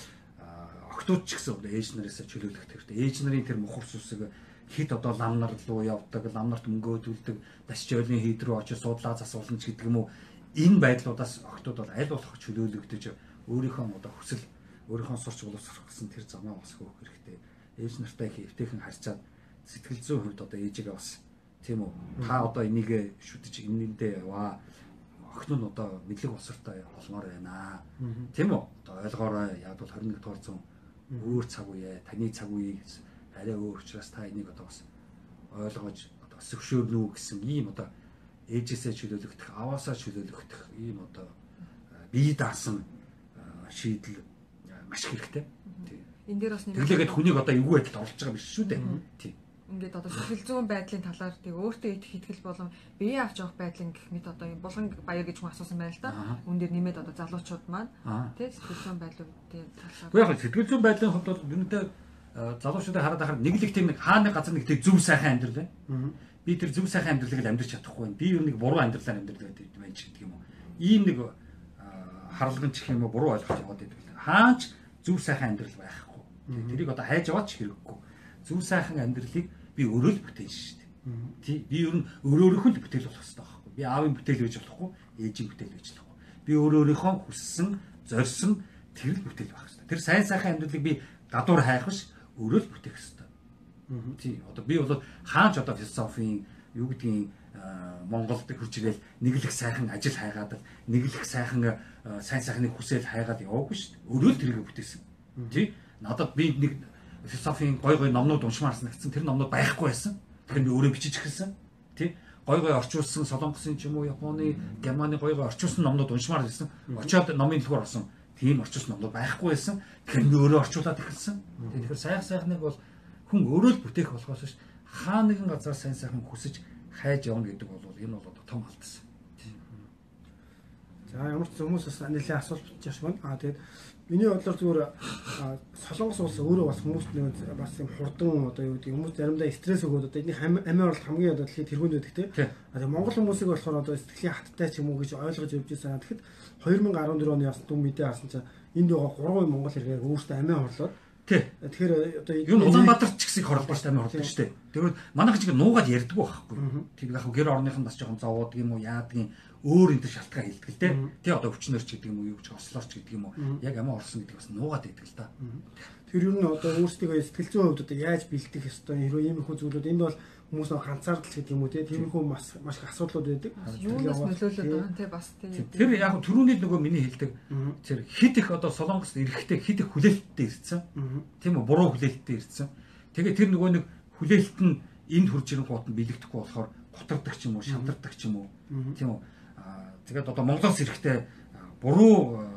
S1: охтууд ч гэсэн одоо ээж нараасаа чөлөөлөх хэрэгтэй. Ээж нарын тэр мухар сүсэг хэд одоо лам нар руу явдаг, лам нарт мөнгө төлдөг, дасч ойлын хийд рүү очиж суудлаа засуулна ч гэдэг юм уу. Энэ байдлуудаас охтууд бол аль болох чөлөөлөгдөж өөрийнхөө одоо хүсэл өөрийнхөө сурч боловсрохсан тэр замаа бас хөөх хэрэгтэй. Ээж нартай хэвтэйхэн харьцаад сэтгэл зүйн хувьд одоо ээжигээ бас тийм үү та одоо энийг шүтэж энэндээ яваа охин нь одоо мэдлэг боловсролтой болмоор байна. Тийм үү одоо ойлгоорой яг бол 21 дугаар зуун өөр цаг үе таны цаг үеийг арай өөр учраас та энийг одоо бас ойлгож одоо зөвшөөрнө үү гэсэн ийм одоо ээжээсээ чөлөөлөгдөх, аваасаа чөлөөлөгдөх ийм одоо бие даасан шийдэл маш хэрэгтэй. Тийм.
S3: Энэ дээр бас
S1: тэглээгээд хүнийг одоо эвгүй байдалд оруулж байгаа биш шүү дээ. Тийм.
S3: Ингээд одоо сэтгэл зүйн байдлын талаар тийг өөртөө итгэл болон бие авч явах байдлын гэх мэт одоо юм булган баяр гэж хүн асуусан байна л да. Үүн дээр нэмээд одоо залуучууд маань тий сэтгэл зүйн байдлуудын талаар.
S1: Гэхдээ яг сэтгэл зүйн байдлын хувьд бол юунатай залуучуудаа хараад ахаар нэг л их тийм нэг хааны газар нэг тийм зөв сайхан амьдрал байна. Би тэр зөв сайхан амьдралыг л амьдрч чадахгүй байна. Би юу нэг буруу амьдралаар амьдрал байдаг юм байна ч гэдэг юм уу. Ийм нэг харлаган ч юм уу буруу ойлгож яваад байдаг. Хаач зөв сайхан амьдрал байхгүй. Тэрийг одоо хайж яваад ч хэрэггүй. Зөв сайхан амьдралыг би өөрөө л бүтээж шүү дээ. Тий, би ер нь өөрөөрийнхөө л бүтээл болох хэрэгтэй байхгүй. Би аавын бүтээл байж болохгүй, ээжийн бүтээл байж болохгүй. Би өөрөөрийнхөө хүссэн, зорьсон тэр л бүтээл байх хэрэгтэй. Тэр сайн сайхан амьдралыг би гадуур хайх биш, өөрөө л бүтээх хэрэгтэй. Тий, одоо би бол хаач одоо философийн юу гэдгийг Монголд хурж ирэл нэг л их сайхан ажил хайгаад нэг л их сайхан сайн сайхныг хүсэл хайгаад яваагүй шүү дээ. Өөрөө л тэрийг бүтээсэн. Тий, надад би нэг философийн гой номнууд уншмаарсан гэсэн тэр номнууд байхгүй байсан. Тэгэхээр би өөрөө бичиж эхэлсэн. Тий. Гой орчуулсан Солонгосын ч юм уу Японы, Германы гой орчуулсан номнууд уншмаар байсан. Очоод номын дэлгүүр орсон. Тийм орчуулсан номнууд байхгүй байсан. Тэгэхээр би өөрөө орчуулад эхэлсэн. Тэгэхээр сайхныг бол хүн өөрөө л бүтээх болохоос ш хаа нэгэн газар сайхан хүсэж хайж явна гэдэг бол энэ бол одоо том алдсан.
S2: За ямар ч хүмүүс бас нэлээд асуулт бичиж байна. Тэгээд миний бодлоор зүгээр Солонгос улс өөрөө бас хүмүүст нэг бас юм хурдан одоо юу гэдэг хүмүүс заримдаа стресс өгөөд одоо эдний амиа орлт хамгийн одоо дэлхийд тэргүүнд байдаг тийм. Тэгээд Монгол хүмүүсийг болохоор одоо сэтгэлийн хаттай ч юм уу гэж ойлгож явж байсан. Тэгэхэд 2014 оны бас дүн мэдээ харсан чинь энд байгаа 3 Монгол иргээр өөртөө амиа орлоод тэгэхээр одоо
S1: юу Улаанбаатар ч гэсэн хорлож амиа орлоо шүү дээ. Тэгвэл манайх ч нуугаад ярьдаггүй байхгүй. Тийм яг гэр орныхан бас жоохон зовоод юм уу яадгийн өөр энэ төр шалтгаан хэлдэг л дээ. Тий одоо өвчнөрч гэдэг юм уу юу гэж ослоорч гэдэг юм уу яг амиа орсон гэдэг бас нуугаад байдаг л да.
S2: Тэр юу н одоо өөрсдөө сэтгэл зүйн хувьд одоо яаж бэлдэх ёстой хэрвээ ийм их зүйлүүд энд бол хүмүүс нэг ганцаардл гэдэг юм уу тиймэрхүү маш их асуудлууд байдаг.
S3: Юунаас нөлөөлөд байгаа нь бас тийм.
S1: Тэр яг түрүүний нөгөө миний хэлдэг тэр хит их одоо Солонгост эрэхтэй хит их хүлээлттэй ирсэн. Тийм үү буруу хүлээлттэй ирсэн. Тэгээ тэр нөгөө нэг хүлээлт нь энд хурж ирэх гот нь бэлэгдэхгүй болохоор гутардаг ч юм уу шантардаг ч юм уу. Тийм үү. Тэгээд одоо Монголоос эрэхтэй буруу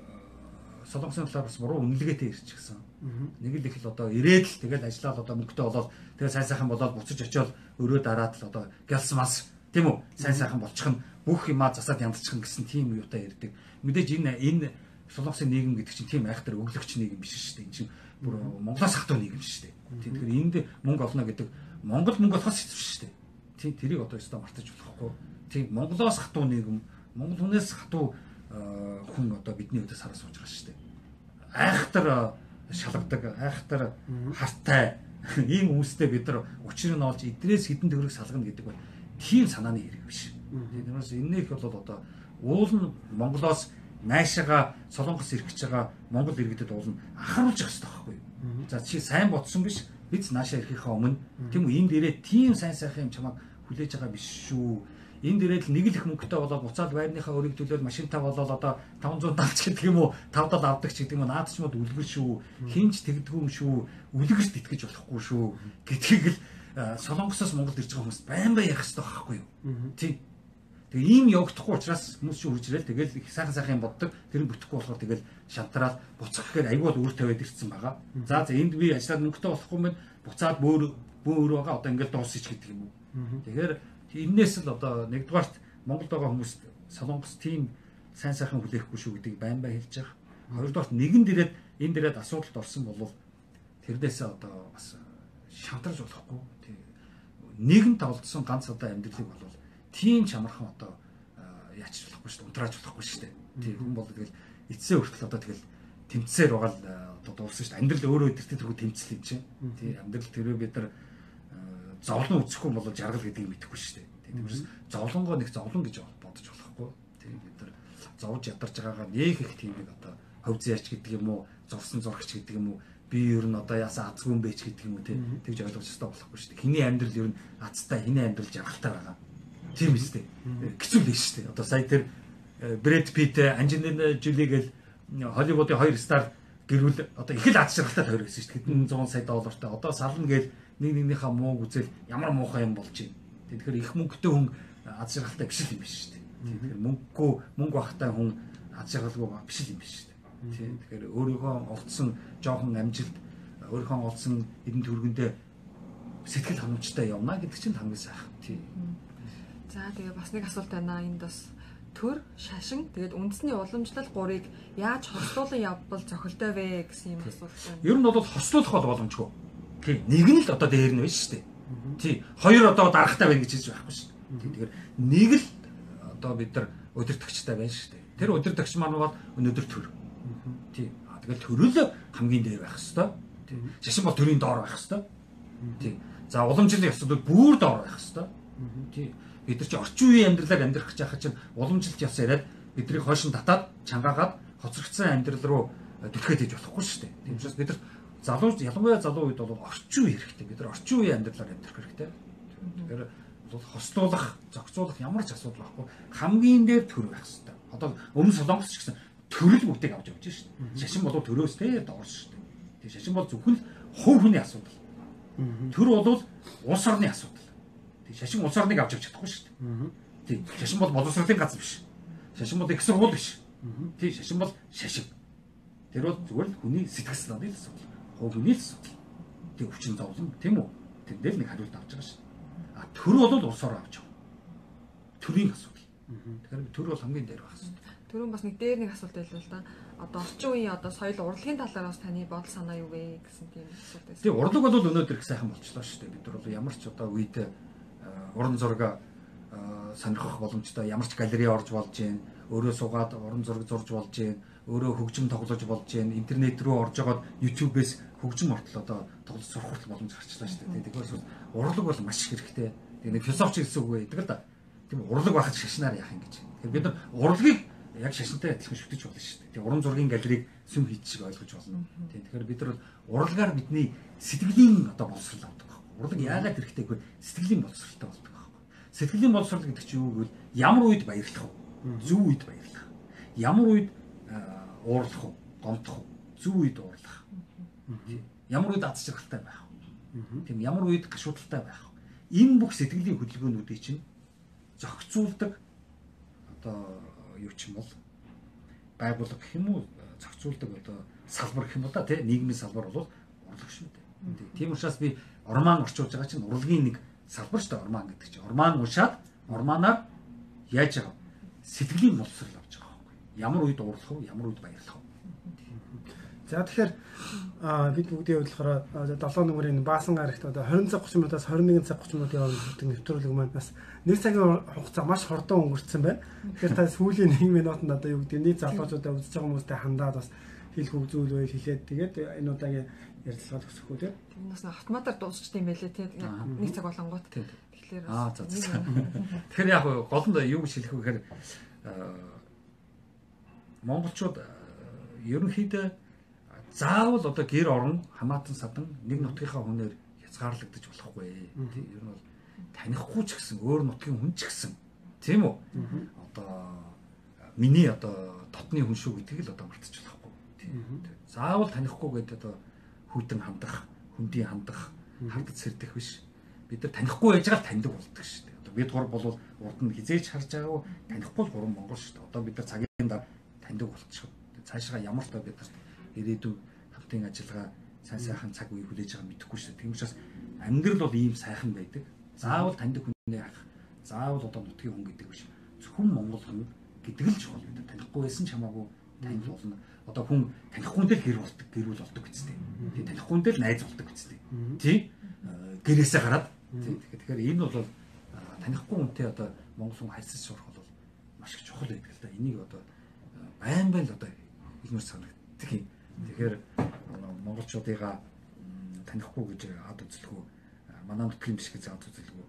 S1: Солонгосын талаар бас буруу үнэлгээтэй ирчихсэн. Нэг л их л одоо ирээд л тэгэл ажиллаад одоо мөнгөтэй болоод тэгээ сайн сайхан болоод буцаж очиод өрөө дараад л одоо гэлс мас тийм үү сайн сайхан болчих нь бүх юмаа засаад янзчих нь гэсэн тийм юутай ярьдаг. Мэдээж энэ Солонгосын нийгэм гэдэг чинь тийм айхтар өглөгч нийгэм биш шүү дээ. Энэ чинь бүр Монголоос хатуу нийгэм шүү дээ. Тэгэхээр энд мөнгө олно гэдэг Монгол мөнгө олохоос хэцүү шүү дээ. Тийм тэрийг одоо өстө мартаж болохгүй. Тийм Монголоос хатуу нийгэм Монгол хүнээс хатуу хүн одоо бидний өдөөс хараас сууж байгаа шүү дээ. Айхтар шалгадаг, айхтар хартай ийм хүмүүстэй бид нар учрыг нь олж эдрээс хідэн төгрөг салгана гэдэг бол тийм санааны хэрэг биш. Тэрнээс энээх бол одоо уул нь Монголоос найшаага Солонгос ирэх гэж байгаа Монгол иргэдэд уул нь анхааруулж явах хэрэгтэй байхгүй юу? За чи сайн бодсон биш бид наашаа ирэхийнхаа өмнө тийм үү энд ирээд тийм сайн сайхан юм чамайг хүлээж байгаа биш шүү. Энд ирээд нэг л их мөнгөтэй болоод буцаад байрныхаа өрийг төлөөл машинтаа болоод одоо 500 талч гэдэг юм уу 5 тал авдаг ч гэдэг юм наад ч мод үлгэр шүү. Хинч тэгдэггүй юм шүү. Үлгэрт итгэж болохгүй шүү. Гэдгийг л Солонгосоос Монголд ирж байгаа хүмүүс байн ярих хэрэгтэй байхгүй юу? Тийм. Тэгээ ийм явагдахгүй учраас хүмүүс чинь үрж ирэл тэгэл их сайхан сайхан юм боддог. Тэр нь бүтэхгүй болохоор тэгэл шантараад буцах гэхээр аюул өөр тавиад ирсэн байгаа. За энд би ажиллаад мөнгөтэй болохгүй юм буцаад бөөр байгаа одоо ингээл дуусчих гэдэг юм уу. Тэгэхээр энээс л одоо нэгдүгээрт Монголд байгаа хүмүүс Солонгос тийм сайн сайхан хүлээхгүй шүү гэдгийг байн хэлж байгаа. Хоёрдугаарт нэгэнд ирээд энд ирээд асуудалд орсон бол тэрнээсээ одоо бас шантарж болохгүй. Нэгэн тавлдсан ганц одоо амьдралыг бол тийм чамархан одоо яач болохгүй шүү дээ. Унтрааж болохгүй шүү дээ. Тийм хүн бол тэгэл эцсээ хүртэл одоо тэгэл тэмцээр байгаа л одоо дууссан шүү дээ. Амьдрал өөрөө өдөртөө тэргүй тэмцэл юм чинь. Тийм амьдрал тэрөө бид нар зовлон үзэхгүй бол жаргал гэдгийг мэдэхгүй шүү дээ. Тиймээс зовлонгоо нэг зовлон гэж бодож болохгүй. Тийм бид нар зовж ядарч байгаагаа нэг их тийм нэг одоо ховз ярьч гэдэг юм уу, зурсан зурагч гэдэг юм уу, би ер нь одоо ясаа азгүй юм бэ ч гэдэг юм уу тэгж ойлгож өстой болохгүй шүү дээ. Хиний амьдрал ер нь азтай, хиний амьдрал жаргалтай байгаа. Тийм үстэй. Хэцүү л шүү дээ. Одоо сая тэр Брэд Питт, Анжелина Жоли гэл Холливуудын 2 стар гэрүүл одоо их л аз жаргалтай тойр байсан шүү дээ. Хэдэн 100 сая доллартай. Одоо сална гээл нэгнийхээ мууг үзэл ямар муухай юм болж байна. Тэгэхээр их мөнгөтэй хүн аз жаргалтай биш юм биш шүү дээ. Тэгэхээр мөнгө багтай хүн аз жаргалгүй биш юм биш шүү дээ. Тэгэхээр өөрийнхөө олдсон жоохон амжилт, өөрийнхөө олдсон эдэн төргөндөө сэтгэл ханамжтай явна гэдэг чинь хамгийн сайхан. Тийм.
S3: За тэгээ бас нэг асуулт байна. Энд бас төр, шашин, тэгээд үндэсний уламжлал 3-ыг яаж хослуулан явбал зохилтой вэ гэсэн юм асуулт байна.
S1: Ер нь бол хослуулах бол боломжгүй. Тийм. Нэг нь л одоо дээр нь байна шүү дээ. Тийм. Хоёр одоо дарахтай байна гэж хэлж байхгүй шүү дээ. Тэгэхээр нэг л одоо бид нар удирдахчтай байна шүү дээ. Тэр удирдахч маань бол өнөөдөр төр. Тийм. Тэгэл төрөл хамгийн дээр байх хэвээр. Тийм. Шашин бол төрийн доор байх хэвээр. Тийм. За уламжлалын ёсод бүр доор байх хэвээр. Тийм. Бид нар чи орчин үеийн амьдралаар амьдрах гэж яхаа чинь уламжлалт ёс яриад биднийг хойшин татаад чангаагаад хоцрогдсон амьдрал руу түлхээд иж болохгүй шүү дээ. Тийм учраас бид нар залуу ялангуяа залуу үед бол орчин үе хэрэгтэй. Бид нар орчин үеийн амьдралаар амьдрах хэрэгтэй. Тэгэхээр бол хослуулах, зохицуулах ямар ч асуудал байхгүй. Хамгийн дээр төр байх хэрэгтэй. Одоо өмнө Солонгос ч гэсэн төрөл бүгдийг авч явж шүү дээ. Шашин бол төрөөс те доор шүү дээ. Тэгээ шашин бол зөвхөн л хувь хүний асуудал. Тэр бол улс орны асуудал. Тэг шашин улс орныг авч явж чадахгүй шүү дээ. Тэг шашин бол боловсролын газар биш. Шашин бол их сургууль биш. Тэг шашин бол шашин. Тэр бол зүгээр л хүний сэтгэл санааны асуудал. Хувь хүний асуудал. Тэг өвчин зовлон тийм үү? Тэндээ л нэг хариулт авч байгаа шүү. А төр бол улс ороо авч явна. Төрийн асуудал. Тэгэхээр төр бол хамгийн дээр байх асуудал.
S3: Төрөн бас нэг дээр нэг асуулт байлаа л да. Одоо орчин үеийн одоо соёл урлагийн талаар бас таны бодол санаа юу вэ гэсэн тийм асуулт байсан.
S1: Тийм урлаг бол өнөөдөр их сайхан болчихлоо шүү дээ. Бид нар бол ямар ч одоо үед уран зураг сонирхох боломжтой ямар ч галерей орж болж гин, өөрөө суугаад уран зураг зурж болж гин, өөрөө хөгжим тоглож болж гин, интернет рүү орж агаад YouTube-ээс хөгжим ортол одоо тоглож сурах хүртэл боломж гарчлаа шүү дээ. Тэгэхээр урлаг бол маш их хэрэгтэй. Тэгээ нэг философч гэсэн үг байдаг л да. Тийм урлаг байхад шашнаар яах юм гэж. Тэгэхээр бид нар урлагийг яг шашинтай адилхан шүтэж болно шүү дээ. Тэгээ уран зургийн галерейг сүм хийч шиг ойлгож болно. Тэгэхээр бид нар урлагаар бидний сэтгэлийн одоо боловсрол авдаг байхгүй. Урлаг яагаад хэрэгтэй гэвэл сэтгэлийн боловсролтой болдог байхгүй. Сэтгэлийн боловсрол гэдэг чинь юу гэвэл ямар үед баярлах вэ? Зөв үед баярлах. Ямар үед уурлах вэ? Гомдох вэ? Зөв үед уурлах. Ямар үед аз жаргалтай байх вэ? Тийм ямар үед гашуудалтай байх вэ? Энэ бүх сэтгэлийн хөдөлгөөнүүдийг чинь зохицуулдаг одоо юу ч юм бол байгууллага гэх юм уу зохицуулдаг одоо салбар гэх юм да тий нийгмийн салбар бол урлаг шүү дээ. Тийм учраас би ормаан орчуулж байгаа чинь урлагийн нэг салбар шүү дээ ормаан гэдэг чинь. Ормаан уншаад ормаанаар яаж байгаа сэтгэлийн боловсрол авч байгаа байхгүй. Ямар үед уурлах вэ? Ямар үед баярлах вэ?
S2: За тэгэхээр бид бүгдийн хувьд болохоор 7 нүмерийн баасан гарагт одоо 20 цаг 30 минутаас 21 цаг 30 минутын хооронд нэвтрүүлэг маань бас 1 цагийн хугацаа маш хурдан өнгөрцөн байна. Тэгэхээр та сүүлийн 1 минутанд одоо юу гэдэг нийт залуучуудаа үзэж байгаа хүмүүстэй хандаад бас хэлэх үг зүйл байл хэлээд тэгээд энэ удаагийн ярилцлага төгсөх үү тийм.
S3: Тэр бас автоматар дуусчихдээ юм байлээ тийм. 1 цаг болонгууд. Тэгэхээр
S1: за. Тэгэхээр яг гол нь юу гэж хэлэх вэ гэхээр монголчууд ерөнхийдөө заавал одоо гэр орон хамаатан садан нэг нутгийнхаа хүнээр хязгаарлагдаж болохгүй. Тийм ер нь бол танихгүй ч гэсэн өөр нутгийн хүн ч гэсэн тийм үү? Одоо миний одоо дотны хүн шүү гэдгийг л одоо мартаж болохгүй. Тийм. Заавал танихгүй гэдэг одоо хүйтэн хандах, хүндий хандах, хандаж сэрдэх биш. Бид нар танихгүй байж байгаа таньдаг болдог шүү дээ. Одоо бид гур бол урд нь хизээж харж байгаагүй танихгүй л гурван монгол шүү дээ. Одоо бид нар цагийн дараа таньдаг болчихсон. Цаашгаа ямар ч бид нар ирээдүйн хамтын ажиллагаа сайн сайхан цаг үе хүлээж байгаа мэдэхгүй шүү дээ. Тийм учраас амьдрал бол ийм сайхан байдаг. Заавал таньдаг хүнээ харах, заавал одоо нутгийн хүн гэдэг биш. Зөвхөн монгол хүн гэдэг л чухал бид танихгүй байсан ч хамаагүй танил болно. Одоо хүн танихгүйдээ л гэрүүл болдог гэжтэй. Тийм танихгүйдээ л найз болдог гэжтэй. Тийм гэрээсээ гараад. Тэгэхээр энэ бол танихгүй хүнтэй одоо монгол хүн харьцаж сурах бол маш их чухал байдаг л да. Энийг одоо байн л одоо ихнэр санагддаг юм. Тэгэхээр монголчуудыгаа танихгүй гэж ад үзэлгүй манай нутгийн биш гэж ад үзэлгүй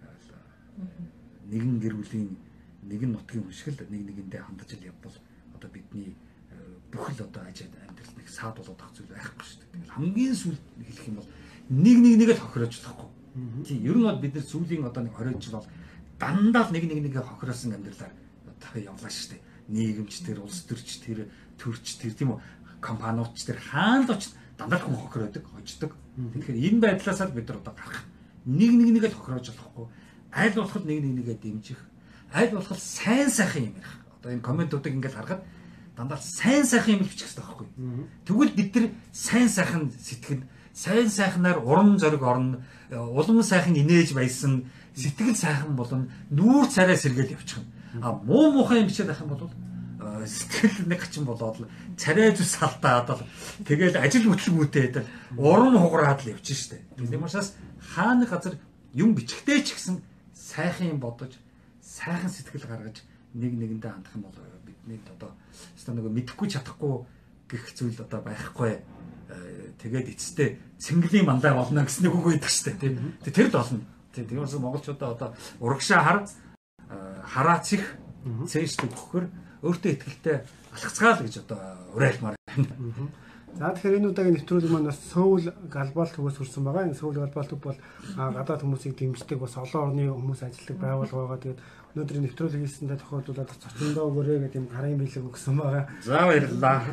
S1: нэгэн гэр бүлийн нэгэн нутгийн хүн шиг л нэг нэгэндээ хандаж ил явбал одоо бидний бүх л одоо ажид амьдрал нэг саад болоод ах зүйл байхгүй шүү дээ. Тэгэл хамгийн сүүлд хэлэх юм бол нэг л хохироож болохгүй. Тийм ер нь бол бид нар сүүлийн одоо нэг 20 жил бол дандаа л нэг хохироосон амьдралаар одоо явлаа шүү дээ. Нийгэмч тэр улс төрч тэр төрч тэр тийм үү компаниуч тэр хаанд очиж дандаа хүн хохироодог, хождог. Тэгэхээр энэ байдлаас л бид нар одоо гарах нэг л хохироож болохгүй. Аль болох нэгээ дэмжих, аль болох сайн сайхан юм ярих. Одоо энэ комментуудыг ингээд харахад дандаа сайн сайхан юм бичих хэрэгтэй байхгүй. Тэгвэл бид нар сайн сайхан сэтгэл, сайн сайхнаар уран зориг орно, улам сайхан инээж баясан, сэтгэл сайхан болно, нүүр царай сэргээл явчих юм. А муу муухай юм бичээд байх юм бол сэтгэл нэг хачин болоод л царай зүс салтаад л тэгэл ажил хөтөлбөртэй уран хугараад л явчих штэ. Тийм учраас хааны газар юм бичихтэй ч гэсэн сайхан юм бодож, сайхан сэтгэл гаргаж нэгэндээ хандах юм бол бидний одоо нөгөө мэдэхгүй чадахгүй гэх зүйл одоо байхгүй. Тэгээд эцэстээ цэнгэлийн мандаа болно гэсэн нэг үг байдаг штэ. Тийм. Тэр л болно. Тийм учраас монголчуудаа одоо урагшаа хараац их цээжтэй өгөхөр өөртөө ихтэй алхацгаал гэж одоо уриалмаар байна.
S2: За тэгэхээр энэ удаагийн нэвтрүүлэг маань бас Сөүл глобал төвөөс хүрсэн байгаа. Энэ Сөүл глобал төв бол гадаад хүмүүсийг дэмждэг бас олон орны хүмүүс ажилладаг байгууллага байгаа. Тэгээд өнөөдрийн нэвтрүүлэг хийсэндээ тохиолдуулаад зочиндоо өгөөрэй гэдэг юм гарын билэг өгсөн байгаа.
S1: За баярлалаа.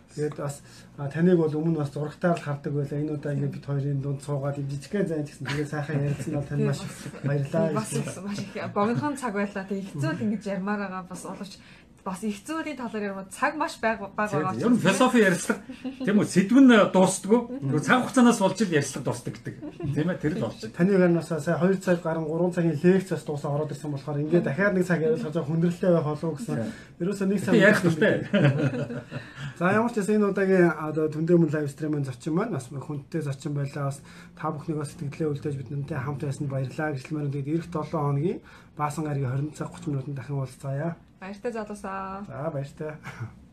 S2: Тэгээд бас таныг бол өмнө бас зурагтаар л хардаг байлаа. Энэ удаа ингээд бид хоёрын дунд суугаад жижигхэн зайн гэсэн тэгээд сайхан ярилцсан бол тань маш баярлалаа.
S3: Бас маш их богинохон цаг байлаа. Тэгээд хэцүү ингэж ярмаар байгаа бас оловч бас их зүйлийн талаар ярих цаг маш бага байгаа.
S1: Ер нь философи ярилцлага тийм үү сэдв нь дуустдаггүй. Нөгөө цаг хугацаанаас болж ил ярилцлага дуустдаг гэдэг. Тийм ээ тэр л болж.
S2: Таны гарнаас сая 2 цаг гарan 3 цагийн лекцээс дуусаа ороод ирсэн болохоор ингээд дахиад нэг цаг ярилцах жоо хүндрэлтэй байх болов гэсэн. Ерөөсөө нэг цаг
S1: ярих хэрэгтэй.
S2: За ямар ч гэсэн энэ удаагийн одоо Түндээмэн лайв стримийн зочин маань бас хүндтэй зочин байлаа. Бас та бүхнийг бас сэтгэлээ үлдээж бидэнтэй хамт байсанд баярлалаа гэж хэлмээр тэгээд эх 7 хоногийн Баасан гарагийн 20 цаг 30 минутанд дахин уулзцаая.
S3: Баяртай залуусаа.
S2: За баяртай.